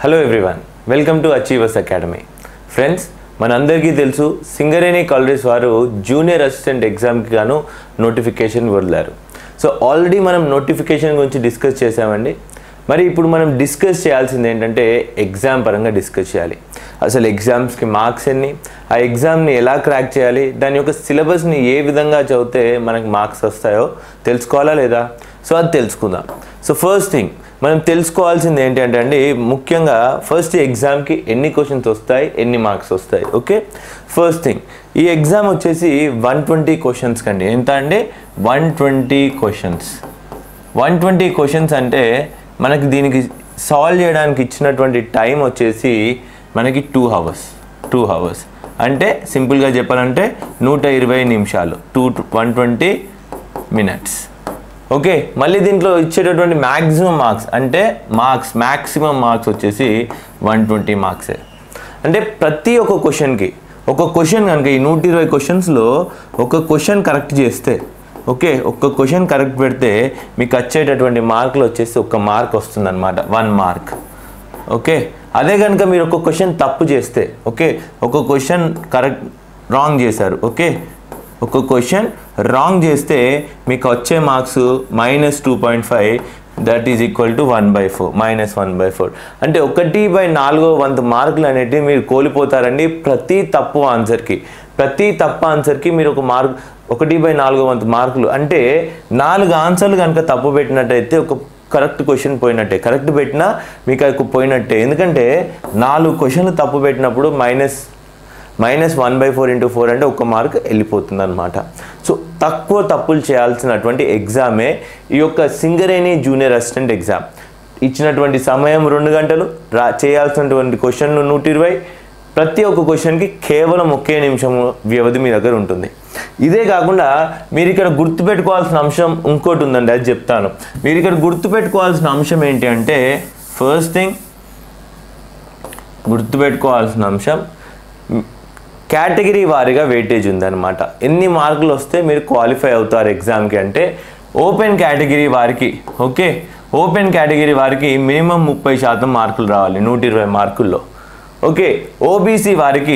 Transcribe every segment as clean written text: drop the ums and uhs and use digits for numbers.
Hello everyone, welcome to achievers academy. Friends, మనందరికీ తెలుసు Singareni colleges వారు జూనియర్ అసిస్టెంట్ ఎగ్జామ్కి గాను నోటిఫికేషన్ వదిలారు. సో ఆల్రెడీ మనం నోటిఫికేషన్ గురించి డిస్కస్ చేసామండి. మరి ఇప్పుడు మనం డిస్కస్ చేయాల్సింది ఏంటంటే ఎగ్జామ్ పరంగా డిస్కస్ చేయాలి. అసలు ఎగ్జామ్స్కి మార్క్స్ ఎన్ని, ఆ ఎగ్జామ్ని ఎలా క్రాక్ చేయాలి, దాని యొక్క సిలబస్ని ఏ విధంగా చదివితే మనకు మార్క్స్ వస్తాయో తెలుసుకోవాలా లేదా? సో అది తెలుసుకుందాం. సో ఫస్ట్ థింగ్ మనం తెలుసుకోవాల్సింది ఏంటంటే అండి, ముఖ్యంగా ఫస్ట్ ఎగ్జామ్కి ఎన్ని క్వశ్చన్స్ వస్తాయి, ఎన్ని మార్క్స్ వస్తాయి. ఓకే, ఫస్ట్ థింగ్ ఈ ఎగ్జామ్ వచ్చేసి 120 క్వశ్చన్స్ కండి. ఎంత అండి? 120 క్వశ్చన్స్. 120 క్వశ్చన్స్ అంటే మనకి దీనికి సాల్వ్ చేయడానికి ఇచ్చినటువంటి టైం వచ్చేసి మనకి 2 అవర్స్. అంటే సింపుల్గా చెప్పాలంటే 120 నిమిషాలు, 120 మినిట్స్. ఓకే, మళ్ళీ దీంట్లో ఇచ్చేటటువంటి మ్యాక్సిమం మార్క్స్ అంటే మ్యాక్సిమం మార్క్స్ వచ్చేసి 120 మార్క్సే. అంటే ప్రతి ఒక్క క్వశ్చన్కి ఒక క్వశ్చన్ కనుక ఈ 120 క్వశ్చన్స్లో ఒక క్వశ్చన్ కరెక్ట్ చేస్తే, ఓకే, ఒక్క క్వశ్చన్ కరెక్ట్ పెడితే మీకు వచ్చేటటువంటి మార్కులు వచ్చేసి 1 మార్క్ వస్తుంది అనమాట, 1 మార్క్. ఓకే, అదే కనుక మీరు ఒక క్వశ్చన్ తప్పు చేస్తే, ఓకే, ఒక క్వశ్చన్ రాంగ్ చేశారు, ఓకే, ఒక క్వశ్చన్ రాంగ్ చేస్తే మీకు వచ్చే marks -2.5, that is equal to 1/4, -1/4. అంటే 1/4 వంతు మార్కులు అనేటివి మీరు కోల్పోతారండి ప్రతి తప్పు ఆన్సర్కి మీరు ఒక మార్క్ 1/4 వంతు మార్కులు. అంటే 4 ఆన్సర్లు కనుక తప్పు పెట్టినట్టయితే ఒక కరెక్ట్ క్వశ్చన్ పోయినట్టే, కరెక్ట్ పెట్టినా మీకు అది పోయినట్టే. ఎందుకంటే 4 క్వశ్చన్లు తప్పు పెట్టినప్పుడు -1/4 × 4 అంటే 1 మార్క్ వెళ్ళిపోతుంది అనమాట. సో తక్కువ తప్పులు చేయాల్సినటువంటి ఎగ్జామే ఈ యొక్క సింగరేణి జూనియర్ అసిస్టెంట్ ఎగ్జామ్. ఇచ్చినటువంటి సమయం 2 గంటలు, చేయాల్సినటువంటి క్వశ్చన్లు 120, ప్రతి ఒక్క క్వశ్చన్కి కేవలం 1 నిమిషం వ్యవధి మీ దగ్గర ఉంటుంది. ఇదే కాకుండా మీరు ఇక్కడ గుర్తుపెట్టుకోవాల్సిన అంశం ఇంకోటి ఉందండి, అది చెప్తాను. మీరు ఇక్కడ గుర్తుపెట్టుకోవాల్సిన అంశం ఏంటి అంటే, ఫస్ట్ థింగ్ గుర్తుపెట్టుకోవాల్సిన అంశం కేటగిరీ వారీగా వెయిటేజ్ ఉందన్నమాట. ఎన్ని మార్కులు వస్తే మీరు క్వాలిఫై అవుతారు ఎగ్జామ్కి అంటే, ఓపెన్ కేటగిరీ వారికి, ఓకే, ఓపెన్ కేటగిరీ వారికి మినిమం 30% మార్కులు రావాలి 120 మార్కుల్లో. ఓకే, ఓబీసీ వారికి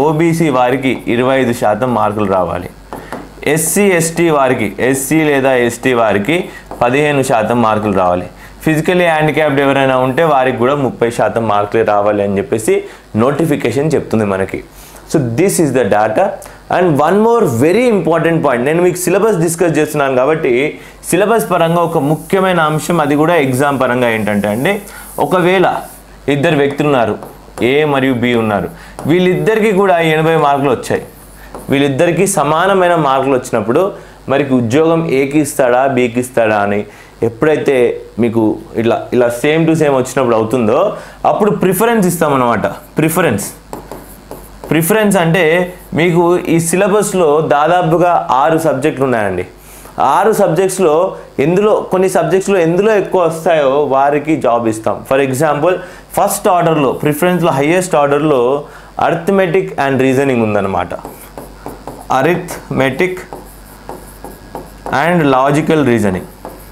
25% మార్కులు రావాలి. ఎస్సీ లేదా ఎస్టీ వారికి 15% మార్కులు రావాలి. ఫిజికలీ హ్యాండిక్యాప్డ్ ఎవరైనా ఉంటే వారికి కూడా 30% మార్కులు రావాలి అని చెప్పేసి నోటిఫికేషన్ చెప్తుంది మనకి. So this is the data. And one more very important point, నేను మీకు సిలబస్ డిస్కస్ చేస్తున్నాను కాబట్టి సిలబస్ పరంగా ఒక ముఖ్యమైన అంశం, అది కూడా ఎగ్జామ్ పరంగా ఏంటంటే అండి, ఒకవేళ 2 వ్యక్తులు ఉన్నారు, ఏ మరియు బి ఉన్నారు, వీళ్ళిద్దరికీ కూడా 80 మార్కులు వచ్చాయి. వీళ్ళిద్దరికీ సమానమైన మార్కులు వచ్చినప్పుడు మరికి ఉద్యోగం ఏకి ఇస్తాడా బికి ఇస్తాడా అని ఎప్పుడైతే మీకు ఇలా సేమ్ టు సేమ్ వచ్చినప్పుడు అవుతుందో అప్పుడు ప్రిఫరెన్స్ ఇస్తామన్నమాట. ప్రిఫరెన్స్ అంటే మీకు ఈ సిలబస్లో దాదాపుగా 6 సబ్జెక్టులు ఉన్నాయండి. 6 సబ్జెక్ట్స్లో కొన్ని సబ్జెక్ట్స్లో ఎందులో ఎక్కువ వస్తాయో వారికి జాబ్ ఇస్తాం. ఫర్ ఎగ్జాంపుల్ ఫస్ట్ ఆర్డర్లో ప్రిఫరెన్స్లో హైయెస్ట్ ఆర్డర్లో అరిథమెటిక్ అండ్ రీజనింగ్ ఉందన్నమాట. Arithmetic and logical reasoning,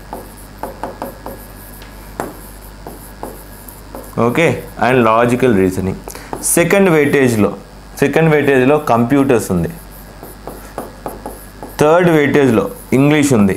okay, and logical reasoning. Second వెయిటేజ్లో కంప్యూటర్స్ ఉంది. థర్డ్ వెయిటేజ్లో ఇంగ్లీష్ ఉంది.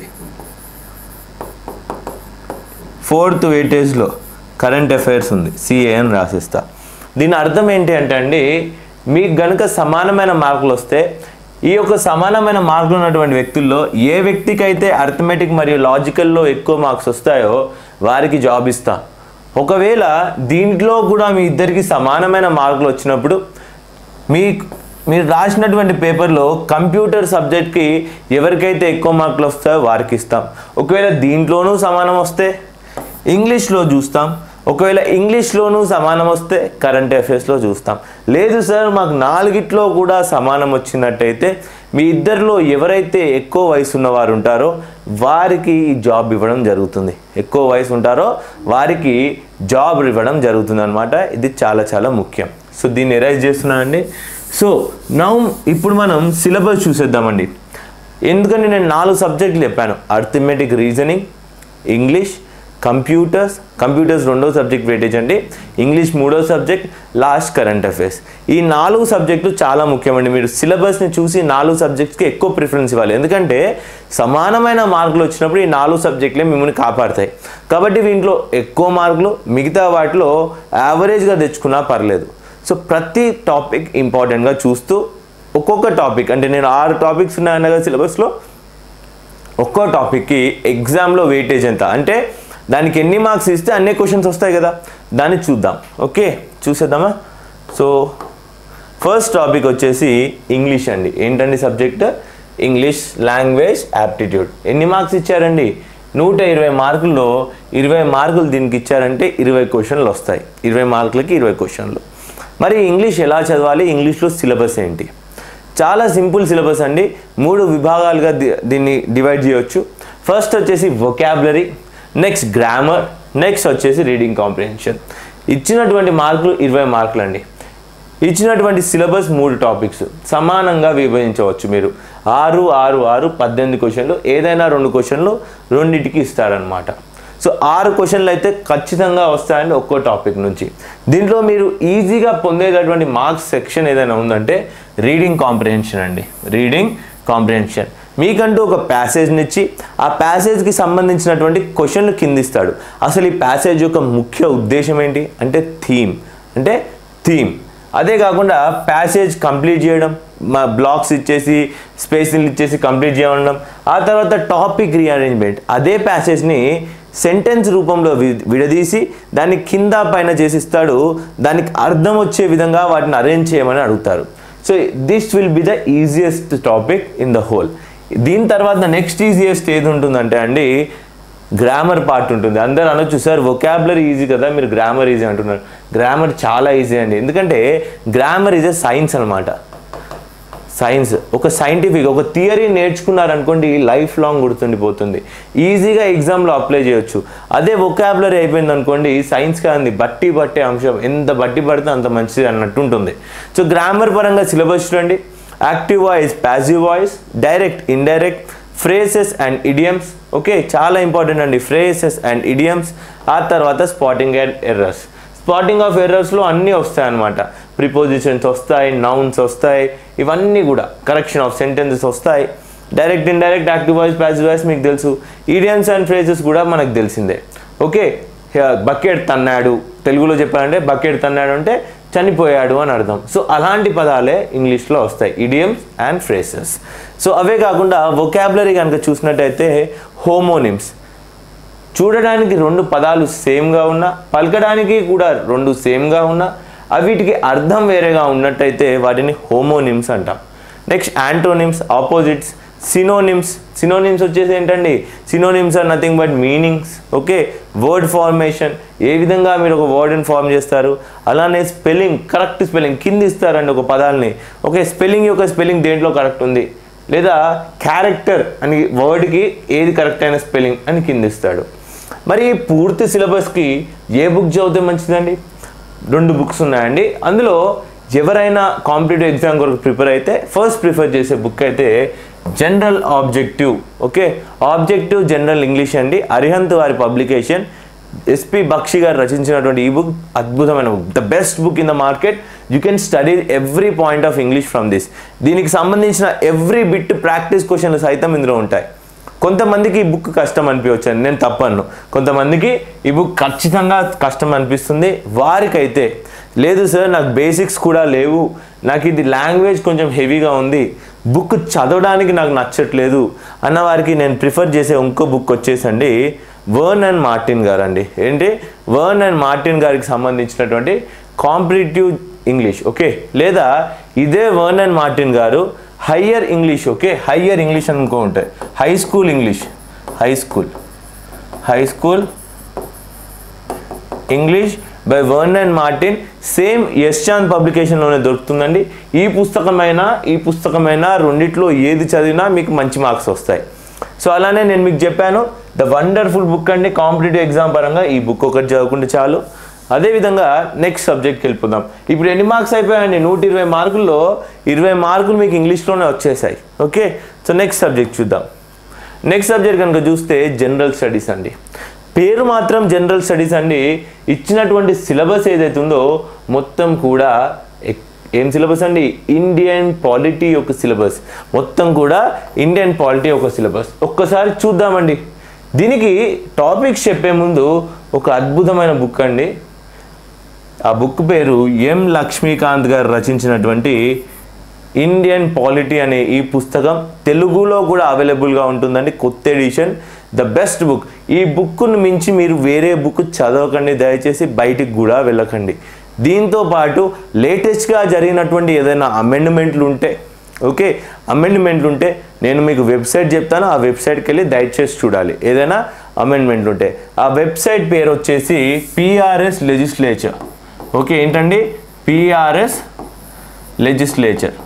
ఫోర్త్ వెయిటేజ్లో కరెంట్ అఫైర్స్ ఉంది. సిఏ అని రాసిస్తా. దీని అర్థం ఏంటి అంటే అండి, మీకు గనుక సమానమైన మార్కులు వస్తే ఈ యొక్క సమానమైన మార్కులు ఉన్నటువంటి వ్యక్తుల్లో ఏ వ్యక్తికైతే అరిథమెటిక్ మరియు లాజికల్లో ఎక్కువ మార్క్స్ వస్తాయో వారికి జాబ్ ఇస్తా. ఒకవేళ దీంట్లో కూడా మీ ఇద్దరికి సమానమైన మార్కులు వచ్చినప్పుడు మీరు రాసినటువంటి పేపర్లో కంప్యూటర్ సబ్జెక్ట్కి ఎవరికైతే ఎక్కువ మార్కులు వస్తాయో వారికి ఇస్తాం. ఒకవేళ దీంట్లోనూ సమానం వస్తే ఇంగ్లీష్లో చూస్తాం. ఒకవేళ ఇంగ్లీష్లోనూ సమానం వస్తే కరెంట్ అఫైర్స్లో చూస్తాం. లేదు సార్ మాకు 4గిట్లో కూడా సమానం వచ్చినట్టయితే మీ ఇద్దరిలో ఎవరైతే ఎక్కువ వయసు ఉన్నవారు ఉంటారో వారికి జాబ్ ఇవ్వడం జరుగుతుంది. ఎక్కువ వయసు ఉంటారో వారికి జాబ్ ఇవ్వడం జరుగుతుంది అనమాట. ఇది చాలా చాలా ముఖ్యం. సో దీన్ని ఎరైజ్ చేస్తున్నానండి. సో ఇప్పుడు మనం సిలబస్ చూసేద్దామండి. ఎందుకంటే నేను 4 సబ్జెక్టులు చెప్పాను, అరిథమెటిక్, రీజనింగ్, ఇంగ్లీష్, కంప్యూటర్స్ రెండో సబ్జెక్ట్ వెయిటేజ్ అండి, ఇంగ్లీష్ మూడో సబ్జెక్ట్, లాస్ట్ కరెంట్ అఫైర్స్. ఈ 4 సబ్జెక్టులు చాలా ముఖ్యమండి. మీరు సిలబస్ని చూసి 4 సబ్జెక్ట్స్కి ఎక్కువ ప్రిఫరెన్స్ ఇవ్వాలి. ఎందుకంటే సమానమైన మార్కులు వచ్చినప్పుడు ఈ 4 సబ్జెక్టులే మిమ్మల్ని కాపాడతాయి. కాబట్టి వీటిలో ఎక్కువ మార్కులు, మిగతా వాటిలో యావరేజ్గా తెచ్చుకున్నా పర్లేదు. సో ప్రతి టాపిక్ ఇంపార్టెంట్గా చూస్తూ ఒక్కొక్క టాపిక్, అంటే నేను 6 టాపిక్స్ ఉన్నాయన్న కదా సిలబస్లో, ఒక్కో టాపిక్కి ఎగ్జామ్లో వెయిటేజ్ ఎంత, అంటే దానికి ఎన్ని మార్క్స్ ఇస్తే అన్ని క్వశ్చన్స్ వస్తాయి కదా, దాన్ని చూద్దాం. ఓకే, చూసేద్దామా? సో ఫస్ట్ టాపిక్ వచ్చేసి ఇంగ్లీష్ అండి. ఏంటండి సబ్జెక్ట్? English language aptitude. ఎన్ని మార్క్స్ ఇచ్చారండి? 120 మార్కుల్లో 20 మార్కులు దీనికి ఇచ్చారంటే 20 క్వశ్చన్లు వస్తాయి. 20 మార్కులకి 20 క్వశ్చన్లు. మరి ఇంగ్లీష్ ఎలా చదవాలి? ఇంగ్లీష్లో సిలబస్ ఏంటి? చాలా సింపుల్ సిలబస్ అండి. 3 విభాగాలుగా దీన్ని డివైడ్ చేయొచ్చు. ఫస్ట్ వచ్చేసి వొకాబులరీ, నెక్స్ట్ గ్రామర్, నెక్స్ట్ వచ్చేసి రీడింగ్ కాంప్రిహెన్షన్. ఇచ్చినటువంటి మార్కులు 20 మార్కులు అండి. ఇచ్చినటువంటి సిలబస్ 3 టాపిక్స్ సమానంగా విభజించవచ్చు. మీరు 6, 6, 6, 18 క్వశ్చన్లు, ఏదైనా 2 క్వశ్చన్లు రెండింటికి ఇస్తారనమాట. సో 6 క్వశ్చన్లు అయితే ఖచ్చితంగా వస్తాయండి ఒక్కో టాపిక్ నుంచి. దీంట్లో మీరు ఈజీగా పొందేటటువంటి మార్క్స్ సెక్షన్ ఏదైనా ఉందంటే రీడింగ్ కాంప్రిహెన్షన్ అండి. రీడింగ్ కాంప్రిహెన్షన్ మీకంటూ ఒక ప్యాసేజ్ని ఇచ్చి ఆ ప్యాసేజ్కి సంబంధించినటువంటి క్వశ్చన్లు కింద ఇస్తాడు. అసలు ఈ ప్యాసేజ్ యొక్క ముఖ్య ఉద్దేశం ఏంటి అంటే థీమ్. అదే కాకుండా ప్యాసేజ్ కంప్లీట్ చేయడం, మా బ్లాక్స్ ఇచ్చేసి స్పేస్లు ఇచ్చేసి కంప్లీట్ చేయడం, ఆ తర్వాత టాపిక్ రీఅరేంజ్మెంట్, అదే ప్యాసేజ్ని సెంటెన్స్ రూపంలో విడదీసి దాన్ని కింద పైన చేసిస్తాడు. దానికి అర్థం వచ్చే విధంగా వాటిని అరేంజ్ చేయమని అడుగుతారు. So this will be the easiest topic in the whole. దీని తర్వాత నెక్స్ట్ ఈజియెస్ట్ ఏది ఉంటుందంటే అండి గ్రామర్ పార్ట్ ఉంటుంది. అందరూ అనొచ్చు సార్ వొకాబులరీ ఈజీ కదా, మీరు గ్రామర్ ఈజీ అంటున్నారు. గ్రామర్ చాలా ఈజీ అండి. ఎందుకంటే గ్రామర్ ఈజ్ ఎ సైన్స్ అనమాట. సైన్స్ ఒక సైంటిఫిక్ ఒక థియరీ నేర్చుకున్నారనుకోండి లైఫ్ లాంగ్ గుర్తుండిపోతుంది, ఈజీగా ఎగ్జామ్లో అప్లై చేయొచ్చు. అదే వొకాబులరీ అయిపోయింది అనుకోండి సైన్స్ కాదు, బట్టి పట్టే అంశం, ఎంత బట్టి పడితే అంత మంచిది అన్నట్టు ఉంటుంది. సో గ్రామర్ పరంగా సిలబస్ చూడండి. Active voice, passive voice, direct, indirect, phrases and idioms. Okay, చాలా ఇంపార్టెంట్ అండి ఫ్రేసెస్ అండ్ ఇడియమ్స్. ఆ తర్వాత spotting and errors. Spotting of ఎర్రర్స్లో అన్నీ వస్తాయి అన్నమాట. ప్రిపోజిషన్స్ వస్తాయి, నౌన్స్ వస్తాయి, ఇవన్నీ కూడా కరెక్షన్ ఆఫ్ సెంటెన్సెస్ వస్తాయి. Direct, indirect, active voice, passive voice మీకు తెలుసు. ఈడియమ్స్ అండ్ ఫ్రేజెస్ కూడా మనకు తెలిసిందే. ఓకే, బకెట్ తన్నాడు, తెలుగులో చెప్పాలంటే బకెట్ తన్నాడు అంటే చనిపోయాడు అని అర్థం. సో అలాంటి పదాలే ఇంగ్లీష్లో వస్తాయి, ఇడియమ్స్ అండ్ ఫ్రేసెస్. సో అవే కాకుండా వొకాబులరీ కనుక చూసినట్టయితే హోమోనిమ్స్, చూడడానికి 2 పదాలు సేమ్గా ఉన్నా, పలకడానికి కూడా 2 సేమ్గా ఉన్నా, వీటికి అర్థం వేరేగా ఉన్నట్టయితే వాటిని హోమోనిమ్స్ అంటాం. నెక్స్ట్ యాంటోనిమ్స్, ఆపోజిట్స్, సినోనిమ్స్ వచ్చేసి ఏంటండి? Synonyms are nothing but meanings. Okay, word formation, ఏ విధంగా మీరు ఒక వర్డ్ని ఫార్మ్ చేస్తారు. అలానే స్పెల్లింగ్, కరెక్ట్ స్పెల్లింగ్ కింద ఇస్తారండి ఒక పదాలని. ఓకే, స్పెల్లింగ్ యొక్క స్పెల్లింగ్ దేంట్లో కరెక్ట్ ఉంది, లేదా క్యారెక్టర్ అని వర్డ్కి ఏది కరెక్ట్ అయిన స్పెల్లింగ్ అని కింద ఇస్తాడు. మరి పూర్తి సిలబస్కి ఏ బుక్ చదివితే మంచిదండి? 2 బుక్స్ ఉన్నాయండి. అందులో ఎవరైనా కాంపిటేటివ్ ఎగ్జామ్ కొరకు ప్రిపేర్ అయితే ఫస్ట్ ప్రిఫర్ చేసే బుక్ అయితే general objective. Okay, objective general English అండి, అరిహంత్ వారి పబ్లికేషన్. ఎస్పి బక్షి గారు రచించినటువంటి ఈ బుక్ అద్భుతమైన book, the best book in the market. You can study every point of English from this. దీనికి సంబంధించిన ఎవ్రీ బిట్ ప్రాక్టీస్ క్వశ్చన్లు సైతం ఇందులో ఉంటాయి. కొంతమందికి ఈ బుక్ కష్టం అనిపించవచ్చు, నేను తప్పను. కొంతమందికి ఈ బుక్ ఖచ్చితంగా కష్టం అనిపిస్తుంది. వారికైతే లేదు సార్ నాకు బేసిక్స్ కూడా లేవు, నాకు ఇది లాంగ్వేజ్ కొంచెం హెవీగా ఉంది, బుక్ చదవడానికి నాకు నచ్చట్లేదు అన్న వారికి నేను ప్రిఫర్ చేసే ఇంకో బుక్ వచ్చేసండి వర్న్ అండ్ మార్టిన్ గారు అండి. ఏంటి? వర్న్ అండ్ మార్టిన్ గారికి సంబంధించినటువంటి కాంపిటేటివ్ ఇంగ్లీష్. ఓకే, లేదా ఇదే వర్న్ అండ్ మార్టిన్ గారు higher English. Okay, higher English అనుకో ఉంటాయి, high school English, high school English by Wren and Martin, same యశ్చాంద్ పబ్లికేషన్లోనే దొరుకుతుందండి. ఈ పుస్తకమైనా రెండిట్లో ఏది చదివినా మీకు మంచి మార్క్స్ వస్తాయి. సో అలానే నేను మీకు చెప్పాను ద వండర్ఫుల్ బుక్ అండి కాంపిటేటివ్ ఎగ్జామ్ పరంగా. ఈ బుక్ ఒకటి చదువుకుంటే చాలు. అదేవిధంగా నెక్స్ట్ సబ్జెక్ట్కి వెళ్ళిపోదాం. ఇప్పుడు ఎన్ని మార్క్స్ అయిపోయాయండి? 120 మార్కుల్లో 20 మార్కులు మీకు ఇంగ్లీష్లోనే వచ్చేసాయి. ఓకే, సో నెక్స్ట్ సబ్జెక్ట్ చూద్దాం. నెక్స్ట్ సబ్జెక్ట్ కనుక చూస్తే జనరల్ స్టడీస్ అండి. పేరు మాత్రం జనరల్ స్టడీస్ అండి. ఇచ్చినటువంటి సిలబస్ ఏదైతే ఉందో మొత్తం కూడా ఏం సిలబస్ అండి? ఇండియన్ పాలిటీ యొక్క సిలబస్. మొత్తం కూడా ఇండియన్ పాలిటీ యొక్క సిలబస్. ఒక్కసారి చూద్దామండి. దీనికి టాపిక్స్ చెప్పే ముందు ఒక అద్భుతమైన బుక్ అండి. ఆ బుక్ పేరు ఎం లక్ష్మీకాంత్ గారు రచించినటువంటి ఇండియన్ పాలిటీ అనే ఈ పుస్తకం తెలుగులో కూడా అవైలబుల్గా ఉంటుందండి. కొత్త ఎడిషన్, ద బెస్ట్ బుక్. ఈ బుక్ను మించి మీరు వేరే బుక్ చదవకండి, దయచేసి బయటికి కూడా వెళ్ళకండి. దీంతో పాటు లేటెస్ట్గా జరిగినటువంటి ఏదైనా అమెండ్మెంట్లు ఉంటే, ఓకే, అమెండ్మెంట్లు ఉంటే నేను మీకు వెబ్సైట్ చెప్తాను, ఆ వెబ్సైట్కి వెళ్ళి దయచేసి చూడాలి. ఏదైనా అమెండ్మెంట్లు ఉంటే ఆ వెబ్సైట్ పేరు వచ్చేసి పిఆర్ఎస్ లెజిస్లేచర్. ఓకే, ఏంటండి? PRS legislature.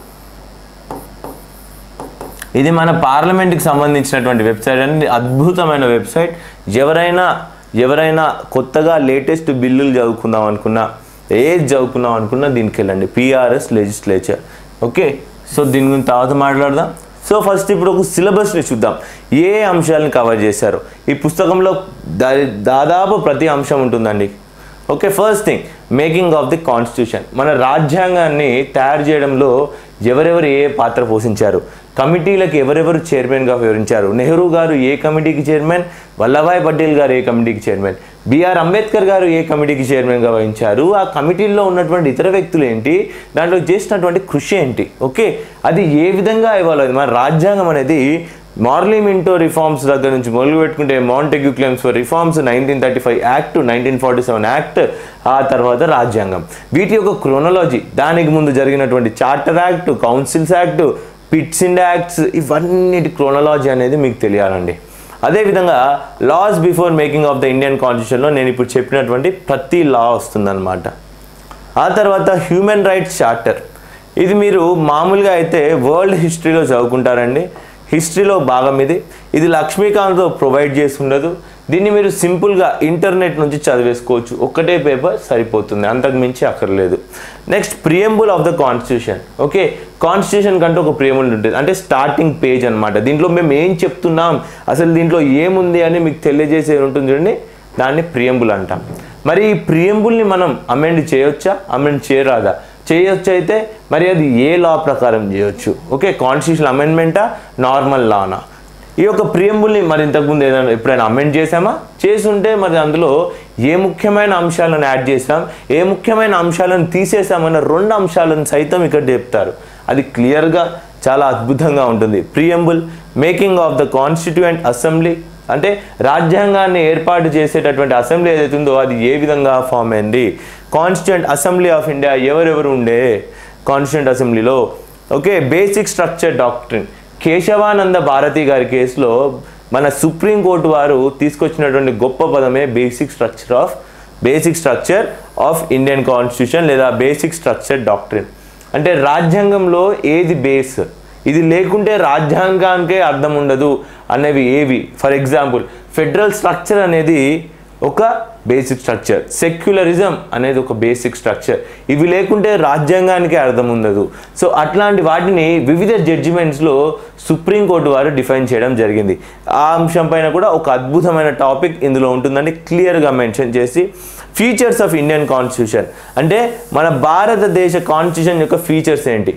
ఇది మన పార్లమెంట్కి సంబంధించినటువంటి వెబ్సైట్ అండి. అద్భుతమైన వెబ్సైట్. ఎవరైనా కొత్తగా లేటెస్ట్ బిల్లులు చదువుకుందాం అనుకున్నా, ఏది చదువుకుందాం అనుకున్నా దీనికి వెళ్ళండి, పిఆర్ఎస్ లెజిస్లేచర్. ఓకే, సో దీని గురించి తర్వాత మాట్లాడదాం. సో ఫస్ట్ ఇప్పుడు ఒక సిలబస్ని చూద్దాం. ఏ అంశాలను కవర్ చేశారు ఈ పుస్తకంలో? దాదాపు ప్రతి అంశం ఉంటుందండి. Okay, first thing making of the constitution. మన రాజ్యాంగాన్ని తయారు చేయడంలో ఎవరెవరు ఏ పాత్ర పోషించారు, కమిటీలకు ఎవరెవరు చైర్మన్గా వివరించారు, నెహ్రూ గారు ఏ కమిటీకి చైర్మన్, వల్లభాయ్ పటేల్ గారు ఏ కమిటీకి చైర్మన్, బిఆర్ అంబేద్కర్ గారు ఏ కమిటీకి చైర్మన్గా వహించారు, ఆ కమిటీల్లో ఉన్నటువంటి ఇతర వ్యక్తులు ఏంటి, దాంట్లో చేసినటువంటి కృషి ఏంటి, ఓకే, అది ఏ విధంగా ఇవ్వాలి. మన రాజ్యాంగం అనేది మార్లిమింటో రిఫార్మ్స్ దగ్గర నుంచి మొదలు పెట్టుకుంటే Montagu claims for reforms, 1935 act, 1947 act, ఆ తర్వాత రాజ్యాంగం. వీటి యొక్క క్రోనాలజీ, దానికి ముందు జరిగినటువంటి charter act, councils act, Pitt's India acts, ఇవన్నిటి క్రోనాలజీ అనేది మీకు తెలియాలండి. అదేవిధంగా laws before making of the Indian కాన్స్టిట్యూషన్లో నేను ఇప్పుడు చెప్పినటువంటి ప్రతి లా వస్తుందన్నమాట. ఆ తర్వాత హ్యూమన్ రైట్స్ చార్టర్. ఇది మీరు మామూలుగా అయితే వరల్డ్ హిస్టరీలో చదువుకుంటారండి. హిస్టరీలో భాగం ఇది లక్ష్మీకాంత్తో ప్రొవైడ్ చేసి ఉండదు. దీన్ని మీరు సింపుల్గా ఇంటర్నెట్ నుంచి చదివేసుకోవచ్చు. ఒక్కటే పేపర్ సరిపోతుంది, అంతకు మించి అక్కర్లేదు. Next preamble of the constitution. Okay, constitution కంటే ఒక ప్రియంబుల్ ఉంటుంది, అంటే స్టార్టింగ్ పేజ్ అనమాట. దీంట్లో మేము ఏం చెప్తున్నాం, అసలు దీంట్లో ఏముంది అని మీకు తెలియజేసే ఉంటుంది చూడండి, దాన్ని ప్రియంబుల్ అంటాం. మరి ఈ ప్రియంబుల్ని మనం అమెండ్ చేయొచ్చా, అమెండ్ చేయరాదా? చేయొచ్చు. అయితే మరి అది ఏ లా ప్రకారం చేయొచ్చు? ఓకే, కాన్స్టిట్యూషన్ అమెండ్మెంటా, నార్మల్ లానా? ఈ యొక్క ప్రియంబుల్ని మరి ఇంతకుముందు ఏదైనా ఎప్పుడైనా అమెండ్ చేసామా? చేసుంటే మరి అందులో ఏ ముఖ్యమైన అంశాలను యాడ్ చేసాం, ఏ ముఖ్యమైన అంశాలను తీసేసామన్న 2 అంశాలను సైతం ఇక్కడ చెప్తారు. అది క్లియర్గా చాలా అద్భుతంగా ఉంటుంది. Preamble making of the constituent assembly, అంటే రాజ్యాంగాన్ని ఏర్పాటు చేసేటటువంటి అసెంబ్లీ ఏదైతే ఉందో అది ఏ విధంగా ఫామ్ అయింది. కాన్స్టిట్యూయెంట్ అసెంబ్లీ ఆఫ్ ఇండియా ఎవరెవరు ఉండే కాన్స్టిట్యూయెంట్ అసెంబ్లీలో. Okay, basic structure doctrine. Keshavananda Bharati గారి కేసులో మన సుప్రీంకోర్టు వారు తీసుకొచ్చినటువంటి గొప్ప పదమే basic structure of Indian constitution లేదా బేసిక్ స్ట్రక్చర్ డాక్ట్రిన్. అంటే రాజ్యాంగంలో ఏది బేస్, ఇది లేకుంటే రాజ్యాంగానికే అర్థం ఉండదు అనేవి ఏవి? ఫర్ ఎగ్జాంపుల్ ఫెడరల్ స్ట్రక్చర్ అనేది ఒక బేసిక్ స్ట్రక్చర్, సెక్యులరిజం అనేది ఒక బేసిక్ స్ట్రక్చర్. ఇవి లేకుంటే రాజ్యాంగానికి అర్థం ఉండదు. సో అట్లాంటి వాటిని వివిధ జడ్జిమెంట్స్లో సుప్రీంకోర్టు వారు డిఫైన్ చేయడం జరిగింది. ఆ అంశం పైన కూడా ఒక అద్భుతమైన టాపిక్ ఇందులో ఉంటుందని క్లియర్గా మెన్షన్ చేసి, ఫీచర్స్ ఆఫ్ ఇండియన్ కాన్స్టిట్యూషన్, అంటే మన భారతదేశ కాన్స్టిట్యూషన్ యొక్క ఫీచర్స్ ఏంటి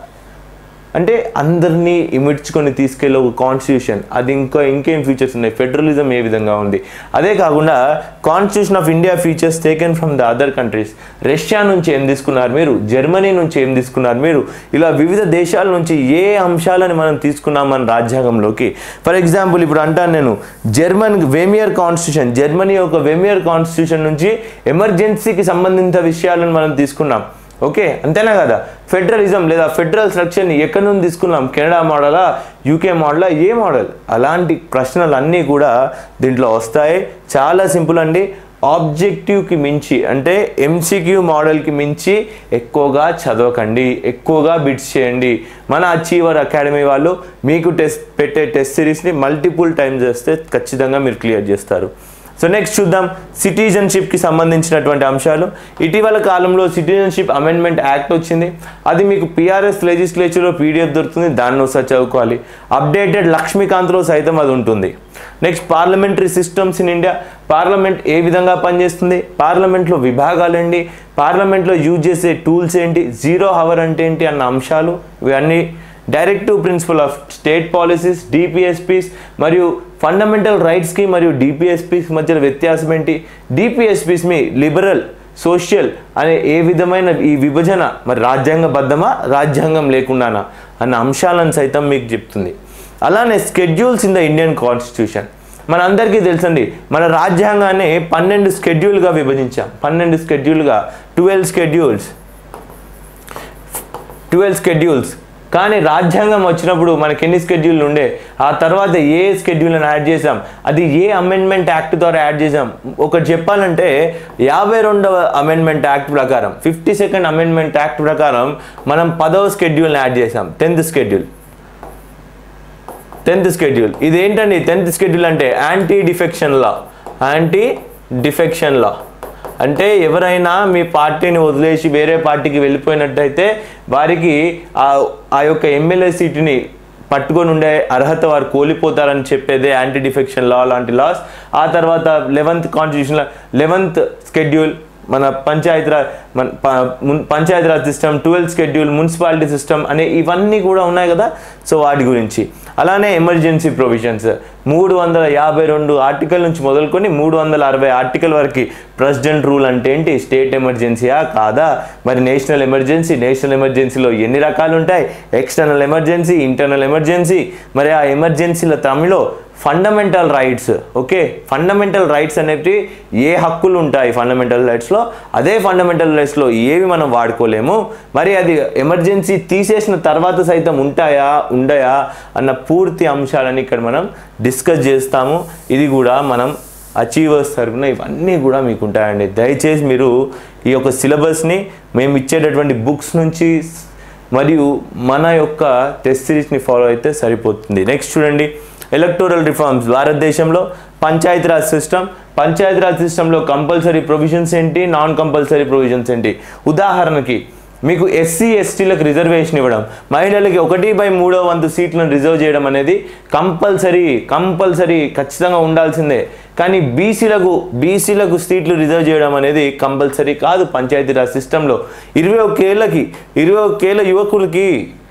అంటే అందరినీ ఇమిడ్చుకొని తీసుకెళ్ళే ఒక కాన్స్టిట్యూషన్, అది ఇంకేం ఫీచర్స్ ఉన్నాయి, ఫెడరలిజం ఏ విధంగా ఉంది. అదే కాకుండా constitution of India features taken from the other countries. Russia నుంచి ఏం తీసుకున్నారు మీరు, జర్మనీ నుంచి ఏం తీసుకున్నారు మీరు, ఇలా వివిధ దేశాల నుంచి ఏ అంశాలను మనం తీసుకున్నాం మన రాజ్యాంగంలోకి. ఫర్ ఎగ్జాంపుల్ ఇప్పుడు అంటాను నేను, వెమియర్ కాన్స్టిట్యూషన్, జర్మనీ యొక్క వెమియర్ కాన్స్టిట్యూషన్ నుంచి ఎమర్జెన్సీకి సంబంధించిన విషయాలను మనం తీసుకున్నాం. ఓకే, అంతేనా కదా? ఫెడరలిజం లేదా ఫెడరల్ స్ట్రక్చర్ని ఎక్కడి నుండి తీసుకున్నాం, కెనడా మోడలా, యూకే మోడలా, ఏ మోడల్? అలాంటి ప్రశ్నలు అన్నీ కూడా దీంట్లో వస్తాయి. చాలా సింపుల్ అండి. ఆబ్జెక్టివ్కి మించి అంటే ఎంసీక్యూ మోడల్కి మించి ఎక్కువగా చదవకండి, ఎక్కువగా బిట్స్ చేయండి. మన అచీవర్ అకాడమీ వాళ్ళు మీకు పెట్టే టెస్ట్ సిరీస్ని మల్టిపుల్ టైమ్స్ చేస్తే ఖచ్చితంగా మీరు క్లియర్ చేస్తారు. సో నెక్స్ట్ చూద్దాం సిటిజన్షిప్కి సంబంధించినటువంటి అంశాలు. ఇటీవల కాలంలో సిటిజన్షిప్ అమెండ్మెంట్ యాక్ట్ వచ్చింది. అది మీకు పిఆర్ఎస్ లెజిస్లేచర్లో పీడిఎఫ్ దొరుకుతుంది, దాన్ని ఒకసారి చదువుకోవాలి. అప్డేటెడ్ లక్ష్మీకాంత్లో సైతం అది ఉంటుంది. Next parliamentary systems in India. Parliament ఏ విధంగా పనిచేస్తుంది, పార్లమెంట్లో విభాగాలు ఏంటి, పార్లమెంట్లో యూజ్ చేసే టూల్స్ ఏంటి, జీరో అవర్ అంటే ఏంటి అన్న అంశాలు ఇవన్నీ. Directive principle of state policies, DPSPs మరియు ఫండమెంటల్ రైట్స్కి మరియు డిపిఎస్పీస్ మధ్యలో వ్యత్యాసం ఏంటి, డిపిఎస్పీస్ మీ లిబరల్ సోషల్ అనే ఏ విధమైన ఈ విభజన మరి రాజ్యాంగబద్ధమా రాజ్యాంగం లేకుండానా అన్న అంశాలను సైతం మీకు చెప్తుంది. అలానే schedules in the Indian constitution. మన అందరికీ తెలుసండి, మన రాజ్యాంగాన్ని 12 స్కెడ్యూల్గా విభజించాం. 12 స్కెడ్యూల్గా 12 స్కెడ్యూల్స్. కానీ రాజ్యాంగం వచ్చినప్పుడు మనకి ఎన్ని స్కెడ్యూల్ ఉండే, ఆ తర్వాత ఏ స్కెడ్యూల్ని యాడ్ చేసాం, అది ఏ అమెండ్మెంట్ యాక్ట్ ద్వారా యాడ్ చేసాం. ఒకటి చెప్పాలంటే 52వ అమెండ్మెంట్ యాక్ట్ ప్రకారం 52nd అమెండ్మెంట్ యాక్ట్ ప్రకారం మనం 10వ స్కెడ్యూల్ని యాడ్ చేసాం. 10th schedule. ఇదేంటండి 10th స్కెడ్యూల్ అంటే యాంటీ డిఫెక్షన్ లా. అంటే ఎవరైనా మీ పార్టీని వదిలేసి వేరే పార్టీకి వెళ్ళిపోయినట్టయితే వారికి ఆ యొక్క ఎమ్మెల్యే సీటుని పట్టుకొని ఉండే అర్హత వారు కోల్పోతారని చెప్పేదే యాంటీ డిఫెక్షన్ లా లాంటి లాస్. ఆ తర్వాత 11th కాన్స్టిట్యూషన్ 11th స్కెడ్యూల్ మన Panchayati Raj system, 12th schedule municipality system అనే ఇవన్నీ కూడా ఉన్నాయి కదా. సో వాటి గురించి. అలానే ఎమర్జెన్సీ ప్రొవిజన్స్ 352 ఆర్టికల్ నుంచి మొదలుకొని 360 ఆర్టికల్ వరకు ప్రెసిడెంట్ రూల్ అంటే ఏంటి, స్టేట్ ఎమర్జెన్సీయా కాదా, మరి నేషనల్ ఎమర్జెన్సీలో ఎన్ని రకాలు ఉంటాయి, ఎక్స్టర్నల్ ఎమర్జెన్సీ, ఇంటర్నల్ ఎమర్జెన్సీ, మరి ఆ ఎమర్జెన్సీల తమిళలో fundamental rights. Okay, fundamental rights అనేవి ఏ హక్కులు ఉంటాయి ఫండమెంటల్ రైట్స్లో, అదే ఫండమెంటల్ రైట్స్లో ఏవి మనం వాడుకోలేము, మరి అది ఎమర్జెన్సీ తీసేసిన తర్వాత సైతం ఉండయా అన్న పూర్తి అంశాలని ఇక్కడ మనం డిస్కస్ చేస్తాము. ఇది కూడా మనం అచీవర్స్ తరపున ఇవన్నీ కూడా మీకు ఉంటాయండి. దయచేసి మీరు ఈ యొక్క సిలబస్ని మేము ఇచ్చేటటువంటి బుక్స్ నుంచి మరియు మన యొక్క టెస్ట్ సిరీస్ని ఫాలో అయితే సరిపోతుంది. నెక్స్ట్ చూడండి, ఎలక్టోరల్ రిఫార్మ్స్. భారతదేశంలో పంచాయతీరాజ్ సిస్టంలో కంపల్సరీ ప్రొవిజన్స్ ఏంటి, నాన్ కంపల్సరీ ప్రొవిజన్స్ ఏంటి. ఉదాహరణకి మీకు ఎస్సీ ఎస్టీలకు రిజర్వేషన్ ఇవ్వడం, మహిళలకి 1/3 సీట్లను రిజర్వ్ చేయడం అనేది కంపల్సరీ ఖచ్చితంగా ఉండాల్సిందే. కానీ బీసీలకు సీట్లు రిజర్వ్ చేయడం అనేది కంపల్సరీ కాదు. పంచాయతీరాజ్ సిస్టంలో 21 ఏళ్ళ యువకులకి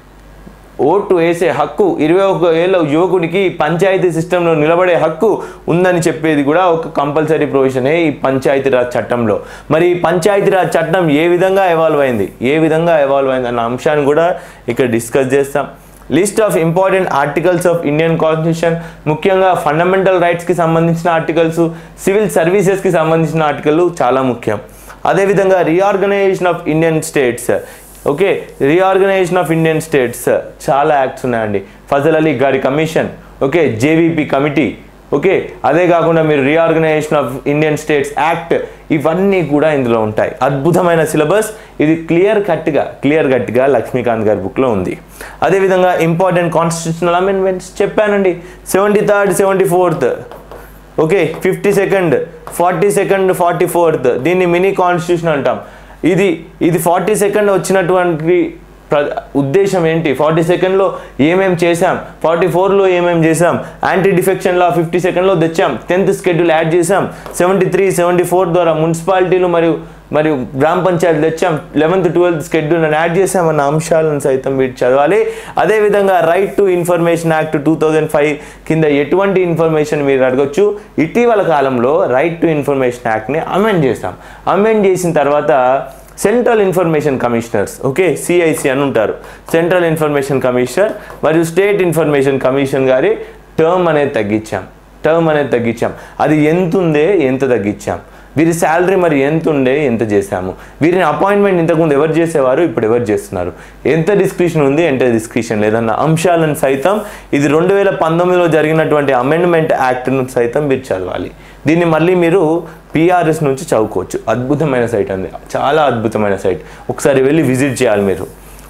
ఓటు వేసే హక్కు, 21 ఏళ్ళ యువకుడికి పంచాయతీ సిస్టంలో నిలబడే హక్కు ఉందని చెప్పేది కూడా ఒక కంపల్సరీ ప్రొవిజనే ఈ పంచాయతీరాజ్ చట్టంలో. మరి ఈ పంచాయతీరాజ్ చట్టం ఏ విధంగా ఎవాల్వ్ అయింది అన్న అంశాన్ని కూడా ఇక్కడ డిస్కస్ చేస్తాం. List of important articles of Indian constitution, ముఖ్యంగా ఫండమెంటల్ రైట్స్కి సంబంధించిన ఆర్టికల్స్, సివిల్ సర్వీసెస్కి సంబంధించిన ఆర్టికల్ చాలా ముఖ్యం. అదేవిధంగా reorganisation of Indian states. Okay, reorganisation of Indian states చాలా యాక్ట్స్ ఉన్నాయండి. ఫజల్ అలీ గారి commission, okay, JVP committee, okay, అదే కాకుండా మీరు reorganisation of Indian states act, ఇవన్నీ కూడా ఇందులో ఉంటాయి. అద్భుతమైన సిలబస్ ఇది. క్లియర్ కట్గా లక్ష్మీకాంత్ గారి బుక్లో ఉంది. అదేవిధంగా ఇంపార్టెంట్ కాన్స్టిట్యూషనల్ అమెండ్మెంట్స్ చెప్పానండి. 73rd 74th, okay, 52nd 42nd 44th, దీన్ని మినీ కాన్స్టిట్యూషన్ అంటాం. ఇది 42nd వచ్చినటువంటి ఉద్దేశం ఏంటి, 42nd ఏమేం చేసాం, 44లో ఏమేం చేసాం, యాంటీ డిఫెక్షన్ లా 52nd తెచ్చాం, 10th స్కెడ్యూల్ యాడ్ చేసాం, 73, 74 ద్వారా మున్సిపాలిటీలు మరియు గ్రామ పంచాయతీలు తెచ్చాం, 11th 12th స్కెడ్యూల్ యాడ్ చేసామన్న అంశాలను సైతం మీరు చదవాలి. అదేవిధంగా రైట్ టు ఇన్ఫర్మేషన్ యాక్ట్ 2005 కింద ఎటువంటి ఇన్ఫర్మేషన్ మీరు అడగొచ్చు. ఇటీవల కాలంలో రైట్ టు ఇన్ఫర్మేషన్ యాక్ట్ని అమెండ్ చేసిన తర్వాత central information commissioners, okay, CIC అని ఉంటారు, సెంట్రల్ ఇన్ఫర్మేషన్ కమిషనర్ మరియు స్టేట్ ఇన్ఫర్మేషన్ కమిషన్ గారి టర్మ్ అనేది తగ్గించాం. అది ఎంత తగ్గించాం, వీరి శాలరీ మరి ఎంత ఉండే ఎంత చేశాము, వీరిని అపాయింట్మెంట్ ఇంతకుముందు ఎవరు చేసేవారు, ఇప్పుడు ఎవరు చేస్తున్నారు, ఎంత డిస్క్రిప్షన్ ఉంది ఎంత డిస్క్రిప్షన్ లేదన్న అంశాలను సైతం ఇది 2019లో జరిగినటువంటి అమెండ్మెంట్ యాక్ట్ను సైతం మీరు చదవాలి. దీన్ని మళ్ళీ మీరు పిఆర్ఎస్ నుంచి చదువుకోవచ్చు. అద్భుతమైన సైట్ అండి, చాలా అద్భుతమైన సైట్. ఒకసారి వెళ్ళి విజిట్ చేయాలి మీరు.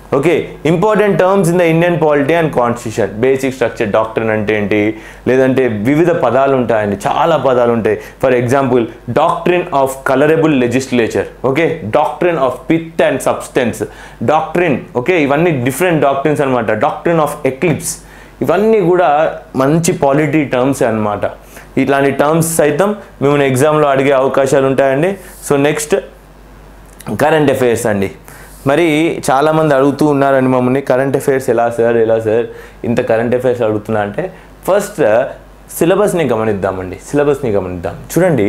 Okay, important terms in the Indian polity and constitution. Basic structure, doctrine అంటే ఏంటి, లేదంటే వివిధ పదాలు ఉంటాయండి, చాలా పదాలు ఉంటాయి. For example doctrine of colourable legislature, okay, doctrine of pith and substance, doctrine, okay, ఇవన్నీ డిఫరెంట్ డాక్ట్రిన్స్ అనమాట. డాక్ట్రిన్ ఆఫ్ ఎక్లిప్స్, ఇవన్నీ కూడా మంచి పాలిటీ టర్మ్స్ అనమాట. ఇట్లాంటి టర్మ్స్ సైతం మేము ఎగ్జామ్లో అడిగే అవకాశాలు ఉంటాయండి. సో నెక్స్ట్ కరెంట్ అఫైర్స్ అండి. మరి చాలామంది అడుగుతూ ఉన్నారండి మమ్మల్ని, కరెంట్ అఫైర్స్ ఎలా సార్ ఇంత కరెంట్ అఫైర్స్ అడుగుతున్నా అంటే, ఫస్ట్ సిలబస్ని గమనిద్దామండి. చూడండి,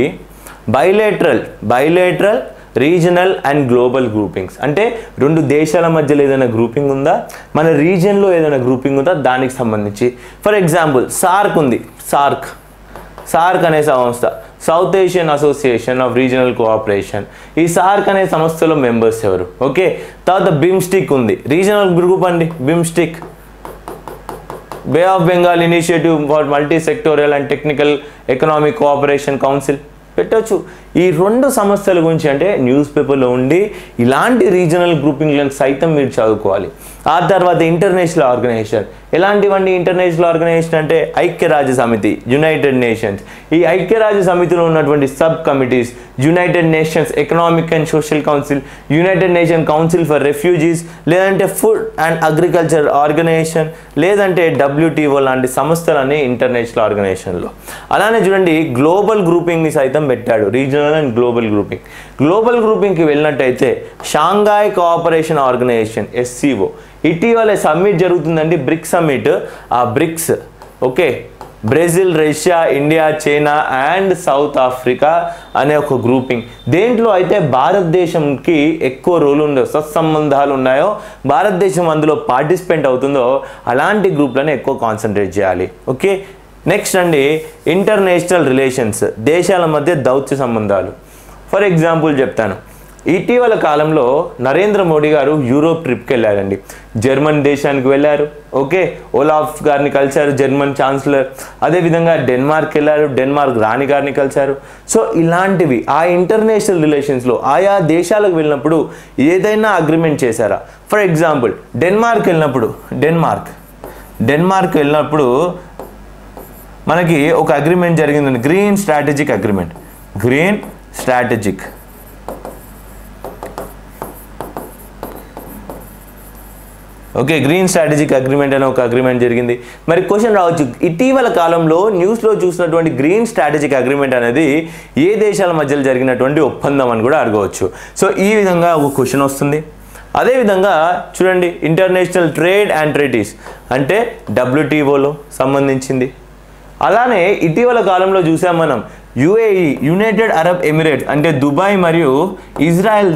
bilateral regional and global groupings అంటే 2 దేశాల మధ్యలో ఏదైనా గ్రూపింగ్ ఉందా, మన రీజియన్లో ఏదైనా గ్రూపింగ్ ఉందా, దానికి సంబంధించి. ఫర్ ఎగ్జాంపుల్ సార్క్ ఉంది, సార్క్ అనే సంస్థ, South Asian association of regional cooperation. ఈ సార్క్ అనే సంస్థలో మెంబర్స్ ఎవరు? ఓకే, తర్వాత బిమ్స్టిక్ ఉంది, రీజనల్ గ్రూప్ అండి. BIMSTEC, bay of Bengal initiative for multi sectoral and technical economic cooperation council పెట్టచ్చు. ఈ 2 సంస్థల గురించి అంటే న్యూస్ పేపర్లో ఉండి ఇలాంటి రీజనల్ గ్రూపింగ్లను సైతం మీరు చదువుకోవాలి. ఆ తర్వాత ఇంటర్నేషనల్ ఆర్గనైజేషన్, ఎలాంటివండి ఇంటర్నేషనల్ ఆర్గనైజేషన్ అంటే ఐక్యరాజ్య సమితి, యునైటెడ్ నేషన్స్. ఈ ఐక్యరాజ్య సమితిలో ఉన్నటువంటి sub committees, United Nations economic and social council, United Nation council for refugees, లేదంటే ఫుడ్ అండ్ అగ్రికల్చర్ ఆర్గనైజేషన్, లేదంటే WTO లాంటి సంస్థలన్నీ ఇంటర్నేషనల్ ఆర్గనైజేషన్లో. అలానే చూడండి, గ్లోబల్ గ్రూపింగ్ని సైతం పెట్టాడు, రీజనల్ అండ్ గ్లోబల్ గ్రూపింగ్కి వెళ్ళినట్టయితే షాంఘాయ్ కోఆపరేషన్ ఆర్గనైజేషన్ SCO, ఇటీవల సమ్మిట్ జరుగుతుందండి, బ్రిక్స్ సమ్మిట్. ఆ BRICS, okay, Brazil, Russia, India, China and South Africa అనే ఒక గ్రూపింగ్. దేంట్లో అయితే భారతదేశంకి ఎక్కువ రోల్ ఉందో, సత్సంబంధాలు ఉన్నాయో, భారతదేశం అందులో పార్టిసిపేట్ అవుతుందో అలాంటి గ్రూప్లను ఎక్కువ కాన్సన్ట్రేట్ చేయాలి. ఓకే, నెక్స్ట్ అండి ఇంటర్నేషనల్ రిలేషన్స్, దేశాల మధ్య దౌత్య సంబంధాలు. ఫర్ ఎగ్జాంపుల్ చెప్తాను, ఇటీవల కాలంలో నరేంద్ర మోడీ గారు యూరోప్ ట్రిప్కి వెళ్ళారండి, జర్మన్ దేశానికి వెళ్ళారు. ఓకే, ఓలాఫ్ గారిని కలిశారు, జర్మన్ ఛాన్సలర్. అదేవిధంగా డెన్మార్క్ వెళ్ళారు, డెన్మార్క్ రాణి గారిని కలిశారు. సో ఇలాంటివి ఆ ఇంటర్నేషనల్ రిలేషన్స్లో ఆయా దేశాలకు వెళ్ళినప్పుడు ఏదైనా అగ్రిమెంట్ చేశారా? ఫర్ ఎగ్జాంపుల్ డెన్మార్క్ వెళ్ళినప్పుడు మనకి ఒక అగ్రిమెంట్ జరిగిందండి, green strategic agreement. Okay, green strategic agreement అనే ఒక అగ్రిమెంట్ జరిగింది. మరి క్వశ్చన్ రావచ్చు, ఇటీవల కాలంలో న్యూస్లో చూసినటువంటి గ్రీన్ స్ట్రాటజిక్ అగ్రిమెంట్ అనేది ఏ దేశాల మధ్యలో జరిగినటువంటి ఒప్పందం అని కూడా అడగవచ్చు. సో ఈ విధంగా ఒక క్వశ్చన్ వస్తుంది. అదేవిధంగా చూడండి, ఇంటర్నేషనల్ ట్రేడ్ అండ్ ట్రీటీస్ అంటే WTOలో సంబంధించింది. అలానే ఇటీవల కాలంలో చూసాం మనం UAE, యునైటెడ్ అరబ్ ఎమిరేట్స్ అంటే దుబాయ్ మరియు ఇజ్రాయెల్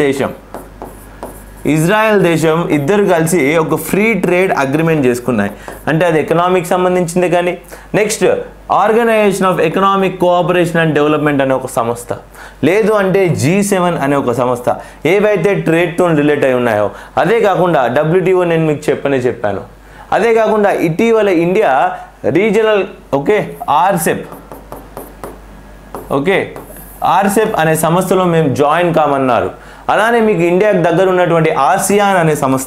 దేశం ఇద్దరు కలిసి ఒక ఫ్రీ ట్రేడ్ అగ్రిమెంట్ చేసుకున్నాయి. అంటే అది ఎకనామిక్ సంబంధించింది. కానీ next organisation of economic cooperation and development అనే ఒక సంస్థ, లేదు అంటే G7 అనే ఒక సంస్థ, ఏవైతే ట్రేడ్తో రిలేట్ అయి ఉన్నాయో. అదే కాకుండా WTO నేను మీకు చెప్పాను. అదే కాకుండా ఇటీవల ఇండియా రీజనల్, ఓకే, ఆర్సెప్ అనే సంస్థలో మేము జాయిన్ కామన్నారు. అలానే మీకు ఇండియాకి దగ్గర ఉన్నటువంటి ఆసియాన్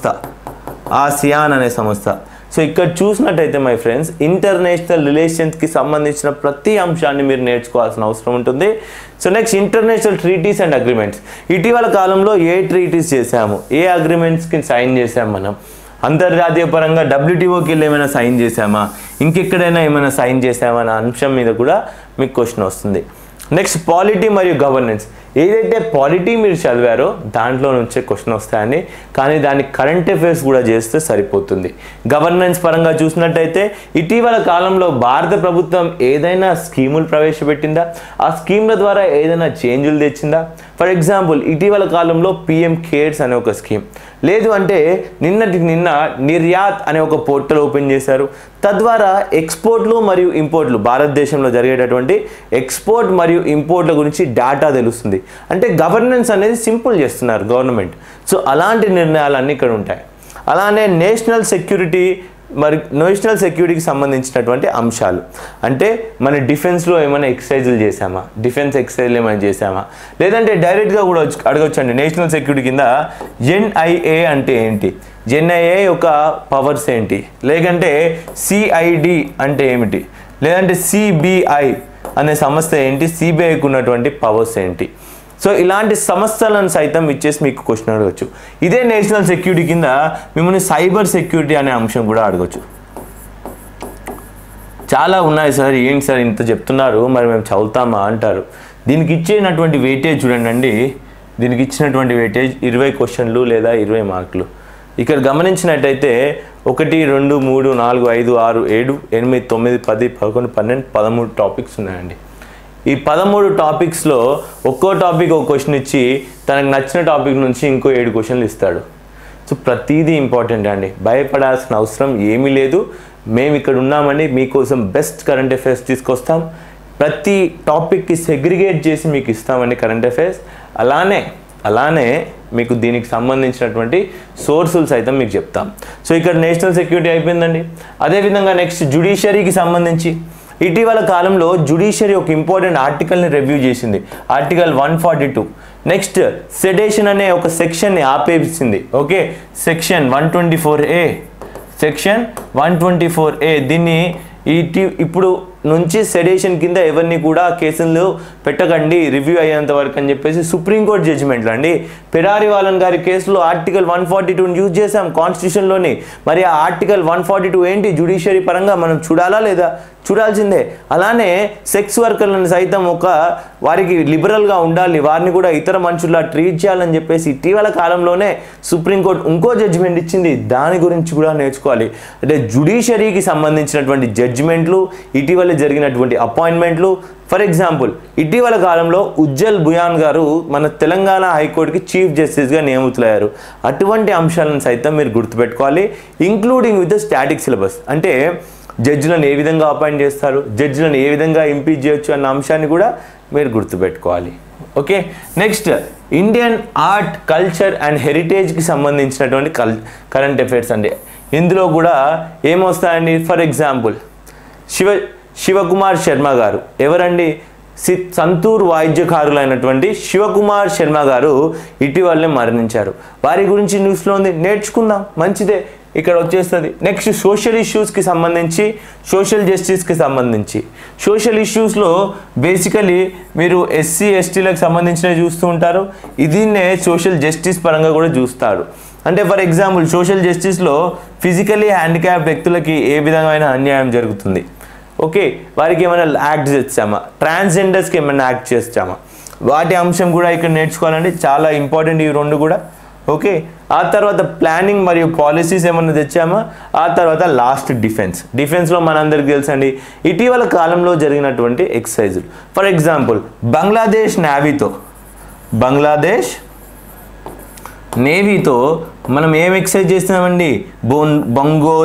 అనే సంస్థ. సో ఇక్కడ చూసినట్టయితే మై ఫ్రెండ్స్, ఇంటర్నేషనల్ రిలేషన్స్కి సంబంధించిన ప్రతి అంశాన్ని మీరు నేర్చుకోవాల్సిన అవసరం ఉంటుంది. So next international treaties and agreements. ఇటీవల కాలంలో ఏ ట్రీటీస్ చేశాము, ఏ అగ్రిమెంట్స్కి సైన్ చేశాము మనం, అంతర్జాతీయ పరంగా WTOకి వెళ్ళి ఏమైనా సైన్ చేశామా, ఇంకెక్కడైనా ఏమైనా సైన్ చేశామా అనే అంశం మీద కూడా మీకు క్వశ్చన్ వస్తుంది. నెక్స్ట్ పాలిటీ మరియు గవర్నెన్స్. ఏదైతే పాలిటీ మీరు చదివారో దాంట్లో నుంచే క్వశ్చన్ వస్తాయని, కానీ దాన్ని కరెంట్ అఫైర్స్ కూడా చేస్తే సరిపోతుంది. గవర్నెన్స్ పరంగా చూసినట్టయితే ఇటీవల కాలంలో భారత ప్రభుత్వం ఏదైనా స్కీములు ప్రవేశపెట్టిందా, ఆ స్కీమ్ల ద్వారా ఏదైనా చేంజ్లు తెచ్చిందా? ఫర్ ఎగ్జాంపుల్ ఇటీవల కాలంలో PM కేర్స్ అనే ఒక స్కీమ్, లేదు అంటే నిన్నటికి నిన్న నిర్యాత్ అనే ఒక పోర్టల్ ఓపెన్ చేశారు. తద్వారా ఎక్స్పోర్ట్లు మరియు ఇంపోర్ట్లు, భారతదేశంలో జరిగేటటువంటి ఎక్స్పోర్ట్ మరియు ఇంపోర్ట్ల గురించి డేటా తెలుస్తుంది. అంటే గవర్నెన్స్ అనేది సింపుల్ చేస్తున్నారు గవర్నమెంట్. సో అలాంటి నిర్ణయాలన్నీ ఇక్కడ ఉంటాయి. అలానే నేషనల్ సెక్యూరిటీ మరి నేషనల్ సెక్యూరిటీకి సంబంధించినటువంటి అంశాలు అంటే మన డిఫెన్స్లో ఏమైనా ఎక్సర్సైజులు చేసామా, డిఫెన్స్ ఎక్సర్సైజ్లు ఏమైనా చేసామా, లేదంటే డైరెక్ట్గా కూడా అడగొచ్చండి నేషనల్ సెక్యూరిటీ కింద ఎన్ఐఏ అంటే ఏంటి, ఎన్ఐఏ యొక్క పవర్స్ ఏంటి, లేకంటే సిఐడి అంటే ఏమిటి, లేదంటే సిబిఐ అనే సంస్థ ఏంటి, సిబిఐకి ఉన్నటువంటి పవర్స్ ఏంటి. సో ఇలాంటి సమస్యలను సైతం ఇచ్చేసి మీకు క్వశ్చన్ అడగచ్చు. ఇదే నేషనల్ సెక్యూరిటీ కింద మిమ్మల్ని సైబర్ సెక్యూరిటీ అనే అంశం కూడా అడగచ్చు. చాలా ఉన్నాయి సార్, ఏంటి సార్ ఇంత చెప్తున్నారు మరి మేము చదువుతామా అంటారు. దీనికి ఇచ్చినటువంటి వెయిటేజ్ చూడండి, దీనికి ఇచ్చినటువంటి వెయిటేజ్ 20 క్వశ్చన్లు లేదా 20 మార్కులు. ఇక్కడ గమనించినట్టయితే 1 2 3 4 5 6 7 8 9 10 11 12 13 టాపిక్స్ ఉన్నాయండి. ఈ 13 టాపిక్స్లో ఒక్కో టాపిక్ ఒక క్వశ్చన్ ఇచ్చి తనకు నచ్చిన టాపిక్ నుంచి ఇంకో 7 క్వశ్చన్లు ఇస్తాడు. సో ప్రతిదీ ఇంపార్టెంట్ అండి, భయపడాల్సిన అవసరం ఏమీ లేదు. మేము ఇక్కడ ఉన్నామని మీకోసం బెస్ట్ కరెంట్ అఫైర్స్ తీసుకొస్తాం. ప్రతి టాపిక్కి సెగ్రిగేట్ చేసి మీకు ఇస్తామండి కరెంట్ అఫైర్స్. అలానే మీకు దీనికి సంబంధించినటువంటి సోర్సులు సైతం మీకు చెప్తాం. సో ఇక్కడ నేషనల్ సెక్యూరిటీ అయిపోయిందండి. అదేవిధంగా నెక్స్ట్ జ్యుడిషియరీకి సంబంధించి ఇటీవల కాలంలో జ్యుడిషియరీ ఒక ఇంపార్టెంట్ ఆర్టికల్ని రివ్యూ చేసింది, ఆర్టికల్ 142. నెక్స్ట్ సెడేషన్ అనే ఒక సెక్షన్ని ఆపేసింది. Okay, section 124A, section 124A దీన్ని ఇప్పుడు నుంచి సెడేషన్ కింద ఎవరిని కూడా కేసులు పెట్టకండి రివ్యూ అయ్యేంత వరకు అని చెప్పేసి సుప్రీంకోర్టు జడ్జిమెంట్లు అండి. పెరారి వాలన్ గారి కేసులో ఆర్టికల్ 142 యూజ్ చేసాం కాన్స్టిట్యూషన్లోని. మరి ఆ ఆర్టికల్ 142 ఏంటి, జ్యుడిషియరీ పరంగా మనం చూడాలా లేదా, చూడాల్సిందే. అలానే సెక్స్ వర్కర్లను సైతం వారికి లిబరల్గా ఉండాలి, వారిని కూడా ఇతర మనుషుల్లా ట్రీట్ చేయాలని చెప్పేసి ఇటీవల కాలంలోనే సుప్రీంకోర్టు ఇంకో జడ్జిమెంట్ ఇచ్చింది. దాని గురించి కూడా నేర్చుకోవాలి. అంటే జ్యుడిషియరీకి సంబంధించినటువంటి జడ్జిమెంట్లు, ఇటీవల జరిగినటువంటి అపాయింట్మెంట్లు. ఫర్ ఎగ్జాంపుల్ ఇటీవల కాలంలో ఉజ్జల్ బుయాన్ గారు మన తెలంగాణ హైకోర్టుకి చీఫ్ జస్టిస్గా నియమితులయ్యారు. అటువంటి అంశాలను సైతం మీరు గుర్తుపెట్టుకోవాలి, including with the static syllabus. అంటే జడ్జిలను ఏ విధంగా అపాయింట్ చేస్తారు, జడ్జిలను ఏ విధంగా ఇంపీచ్ చేయొచ్చు అన్న అంశాన్ని కూడా మీరు గుర్తుపెట్టుకోవాలి. Okay, next Indian art, culture and హెరిటేజ్కి సంబంధించినటువంటి కరెంట్ అఫైర్స్ అండి. ఇందులో కూడా ఏమొస్తాయండి, ఫర్ ఎగ్జాంపుల్ శివకుమార్ శర్మ గారు ఎవరండి, సంతూర్ వాయిద్యకారులైనటువంటి శివకుమార్ శర్మ గారు ఇటీవలనే మరణించారు. వారి గురించి న్యూస్లో ఉంది, నేర్చుకుందాం, మంచిదే, ఇక్కడ వచ్చేస్తుంది. నెక్స్ట్ సోషల్ ఇష్యూస్కి సంబంధించి, సోషల్ జస్టిస్కి సంబంధించి, సోషల్ ఇష్యూస్లో బేసికలీ మీరు ఎస్సీ ఎస్టీలకు సంబంధించినవి చూస్తూ ఉంటారు, దీన్నే సోషల్ జస్టిస్ పరంగా కూడా చూస్తారు. అంటే ఫర్ ఎగ్జాంపుల్ సోషల్ జస్టిస్లో ఫిజికలీ హ్యాండిక్యాప్ వ్యక్తులకి ఏ విధమైన అన్యాయం జరుగుతుంది, ఓకే, వారికి ఏమైనా యాక్ట్ చేస్తామా, ట్రాన్స్జెండర్స్కి ఏమైనా యాక్ట్ చేస్తామా, వాటి అంశం కూడా ఇక్కడ నేర్చుకోవాలండి, చాలా ఇంపార్టెంట్ ఈ రెండు కూడా. ఓకే, ఆ తర్వాత ప్లానింగ్ మరియు పాలసీస్ ఏమన్నా తెచ్చామా, ఆ తర్వాత లాస్ట్ డిఫెన్స్లో మనందరికీ తెలుసండి ఇటీవల కాలంలో జరిగినటువంటి ఎక్సర్సైజులు. ఫర్ ఎగ్జాంపుల్ బంగ్లాదేశ్ నేవీతో మనం ఏం ఎక్సర్సైజ్ చేస్తున్నామండి, బొంగో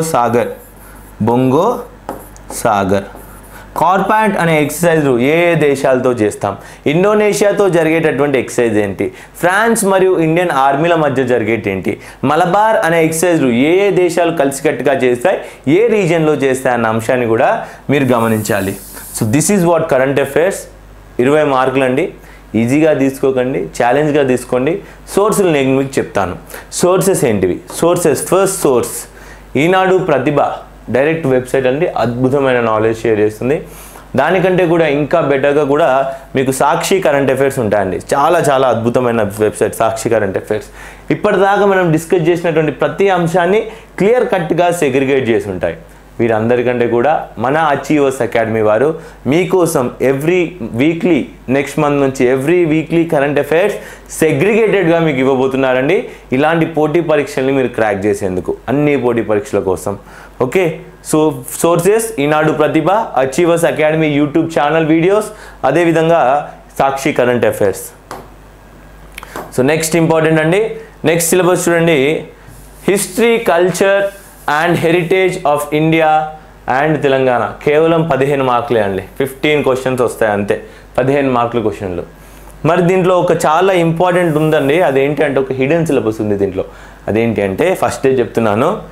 సాగర్ కార్పాట్ అనే ఎక్సర్సైజ్ ఏ దేశాలతో చేస్తాం, ఇండోనేషియాతో జరిగేటటువంటి ఎక్సర్సైజ్ ఏంటి, ఫ్రాన్స్ మరియు ఇండియన్ ఆర్మీల మధ్య జరిగేటేంటి, మలబార్ అనే ఎక్సర్సైజ్లు ఏ దేశాలు కలిసికట్టుగా చేస్తాయి, ఏ రీజియన్లో చేస్తాయి అన్న అంశాన్ని కూడా మీరు గమనించాలి. So this is what current affairs. 20 మార్కులు అండి, ఈజీగా తీసుకోకండి, ఛాలెంజ్గా తీసుకోండి. సోర్సులు నేను మీకు చెప్తాను. సోర్సెస్ ఏంటివి, first source Eenadu Pratibha direct website అండి, అద్భుతమైన నాలెడ్జ్ షేర్ చేస్తుంది. దానికంటే కూడా ఇంకా బెటర్గా కూడా మీకు సాక్షి కరెంట్ అఫైర్స్ ఉంటాయండి, చాలా అద్భుతమైన వెబ్సైట్ సాక్షి కరెంట్ అఫైర్స్. ఇప్పటిదాకా మనం డిస్కస్ చేసినటువంటి ప్రతి అంశాన్ని క్లియర్ కట్గా సెగ్రిగేట్ చేసి ఉంటాయి. వీరందరికంటే కూడా మన అచీవర్స్ అకాడమీ వారు మీకోసం ఎవ్రీ వీక్లీ, నెక్స్ట్ మంత్ నుంచి ఎవ్రీ వీక్లీ కరెంట్ అఫైర్స్ సెగ్రిగేటెడ్గా మీకు ఇవ్వబోతున్నారండి. ఇలాంటి పోటీ పరీక్షల్ని మీరు క్రాక్ చేసేందుకు, అన్ని పోటీ పరీక్షల కోసం. Okay, so sources Eenadu Pratibha, achievers academy YouTube channel videos, అదేవిధంగా Sakshi current affairs. So next important అండి, నెక్స్ట్ సిలబస్ చూడండి, history, culture and heritage of India and Telangana. కేవలం 15 మార్కులే అండి, 15 క్వశ్చన్స్ వస్తాయి అంతే, 15 మార్కుల క్వశ్చన్లు. మరి దీంట్లో ఒక చాలా ఇంపార్టెంట్ ఉందండి, అదేంటి అంటే ఒక హిడెన్ సిలబస్ ఉంది దీంట్లో. అదేంటి అంటే ఫస్ట్ చెప్తున్నాను,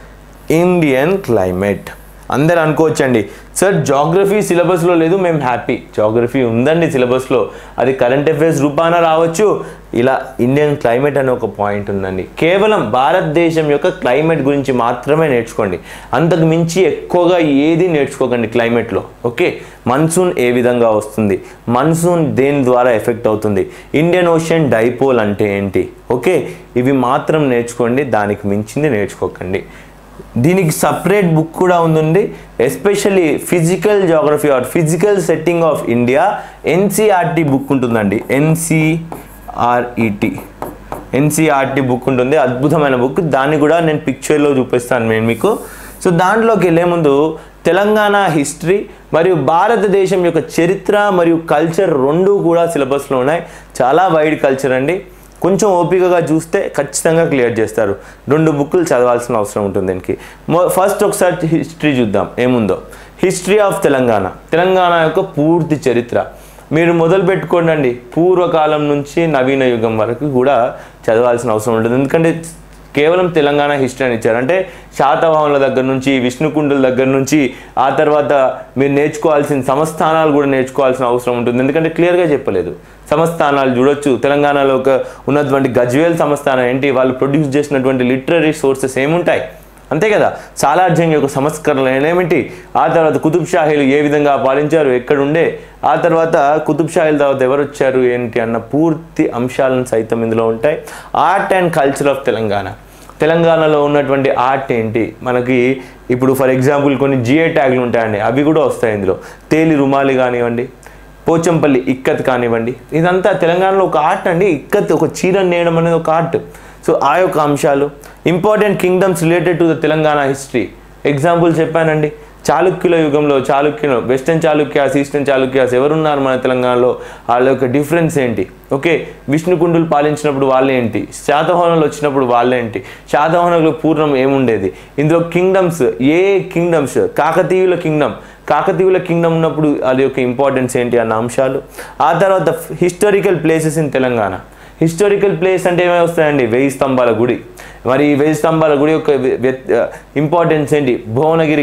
ఇండియన్ క్లైమేట్. అందరు అనుకోవచ్చండి సార్ జాగ్రఫీ సిలబస్లో లేదు, మేము హ్యాపీ. జాగ్రఫీ ఉందండి సిలబస్లో, అది కరెంట్ అఫైర్స్ రూపాన రావచ్చు. ఇలా ఇండియన్ క్లైమేట్ అనే ఒక పాయింట్ ఉందండి. కేవలం భారతదేశం యొక్క క్లైమేట్ గురించి మాత్రమే నేర్చుకోండి, అంతకు మించి ఎక్కువగా ఏది నేర్చుకోకండి క్లైమేట్లో. ఓకే, మన్సూన్ ఏ విధంగా వస్తుంది, మన్సూన్ దేని ద్వారా ఎఫెక్ట్ అవుతుంది, ఇండియన్ ఓషన్ డైపోల్ అంటే ఏంటి, ఓకే, ఇవి మాత్రం నేర్చుకోండి, దానికి మించింది నేర్చుకోకండి. దీనికి సపరేట్ బుక్ కూడా ఉందండి, especially physical geography or physical setting of India NCERT book ఉంటుందండి. ఎన్సీఆర్టీ బుక్ ఉంటుంది, అద్భుతమైన బుక్. దాన్ని కూడా నేను పిక్చర్లో చూపిస్తాను నేను మీకు. సో దాంట్లోకి వెళ్ళే ముందు తెలంగాణ హిస్టరీ మరియు భారతదేశం యొక్క చరిత్ర మరియు కల్చర్ రెండు కూడా సిలబస్లో ఉన్నాయి. చాలా వైడ్ కల్చర్ అండి, కొంచెం ఓపికగా చూస్తే ఖచ్చితంగా క్లియర్ చేస్తారు. 2 బుక్కులు చదవాల్సిన అవసరం ఉంటుంది దీనికి. ఫస్ట్ ఒకసారి హిస్టరీ చూద్దాం ఏముందో. హిస్టరీ ఆఫ్ తెలంగాణ, తెలంగాణ యొక్క పూర్తి చరిత్ర మీరు మొదలు పెట్టుకోండి. పూర్వకాలం నుంచి నవీన యుగం వరకు కూడా చదవాల్సిన అవసరం ఉంటుంది. ఎందుకంటే కేవలం తెలంగాణ హిస్టరీ అని ఇచ్చారు అంటే శాతవాహనుల దగ్గర నుంచి, విష్ణుకుండుల దగ్గర నుంచి, ఆ తర్వాత మీరు నేర్చుకోవాల్సిన సంస్థానాలు కూడా నేర్చుకోవాల్సిన అవసరం ఉంటుంది. ఎందుకంటే క్లియర్గా చెప్పలేదు. సంస్థానాలు చూడొచ్చు, తెలంగాణలో ఉన్నటువంటి గజ్వేల్ సంస్థానం ఏంటి, వాళ్ళు ప్రొడ్యూస్ చేసినటువంటి లిటరరీ సోర్సెస్ ఏముంటాయి, అంతే కదా. సాలార్జంగ్ యొక్క సంస్కరణలు ఏమిటి, ఆ తర్వాత కుతుబ్ షాహీలు ఏ విధంగా పాలించారు, ఎక్కడుండే, ఆ తర్వాత కుతుబ్ షాహీల తర్వాత ఎవరు వచ్చారు ఏంటి అన్న పూర్తి అంశాలను సైతం ఇందులో ఉంటాయి. Art and culture of Telangana, తెలంగాణలో ఉన్నటువంటి ఆర్ట్ ఏంటి, మనకి ఇప్పుడు ఫర్ ఎగ్జాంపుల్ కొన్ని జిఐ ట్యాగ్లు ఉంటాయండి, అవి కూడా వస్తాయి ఇందులో. తేలి రుమాలి కానివ్వండి, పోచంపల్లి ఇక్కత్ కానివ్వండి, ఇదంతా తెలంగాణలో ఒక ఆర్ట్ అండి. ఇక్కత్, ఒక చీరను నేయడం అనేది ఒక ఆర్ట్. సో ఆ యొక్క అంశాలు. Important kingdoms related to the Telangana history example చెప్పానండి. చాళుక్యుల యుగంలో చాళుక్యులు, వెస్టర్న్ చాళుక్యాస్, ఈస్టర్న్ చాళుక్యాస్ ఎవరున్నారు మన తెలంగాణలో, వాళ్ళ యొక్క డిఫరెన్స్ ఏంటి, ఓకే, విష్ణుకుండులు పాలించినప్పుడు వాళ్ళేంటి, శాతవాహనులు వచ్చినప్పుడు వాళ్ళేంటి, శాతవాహనులకు పూర్వం ఏముండేది, ఇందులో కింగ్డమ్స్, ఏ కింగ్డమ్స్, కాకతీయుల కింగ్డమ్ ఉన్నప్పుడు అది యొక్క ఇంపార్టెన్స్ ఏంటి అన్న అంశాలు. ఆ తర్వాత historical places in Telangana. Historical place అంటే ఏమై వస్తాయండి, 1000 స్తంభాల గుడి. మరి ఈ 1000 స్తంభాల గుడి యొక్క ఇంపార్టెన్స్ ఏంటి, భువనగిరి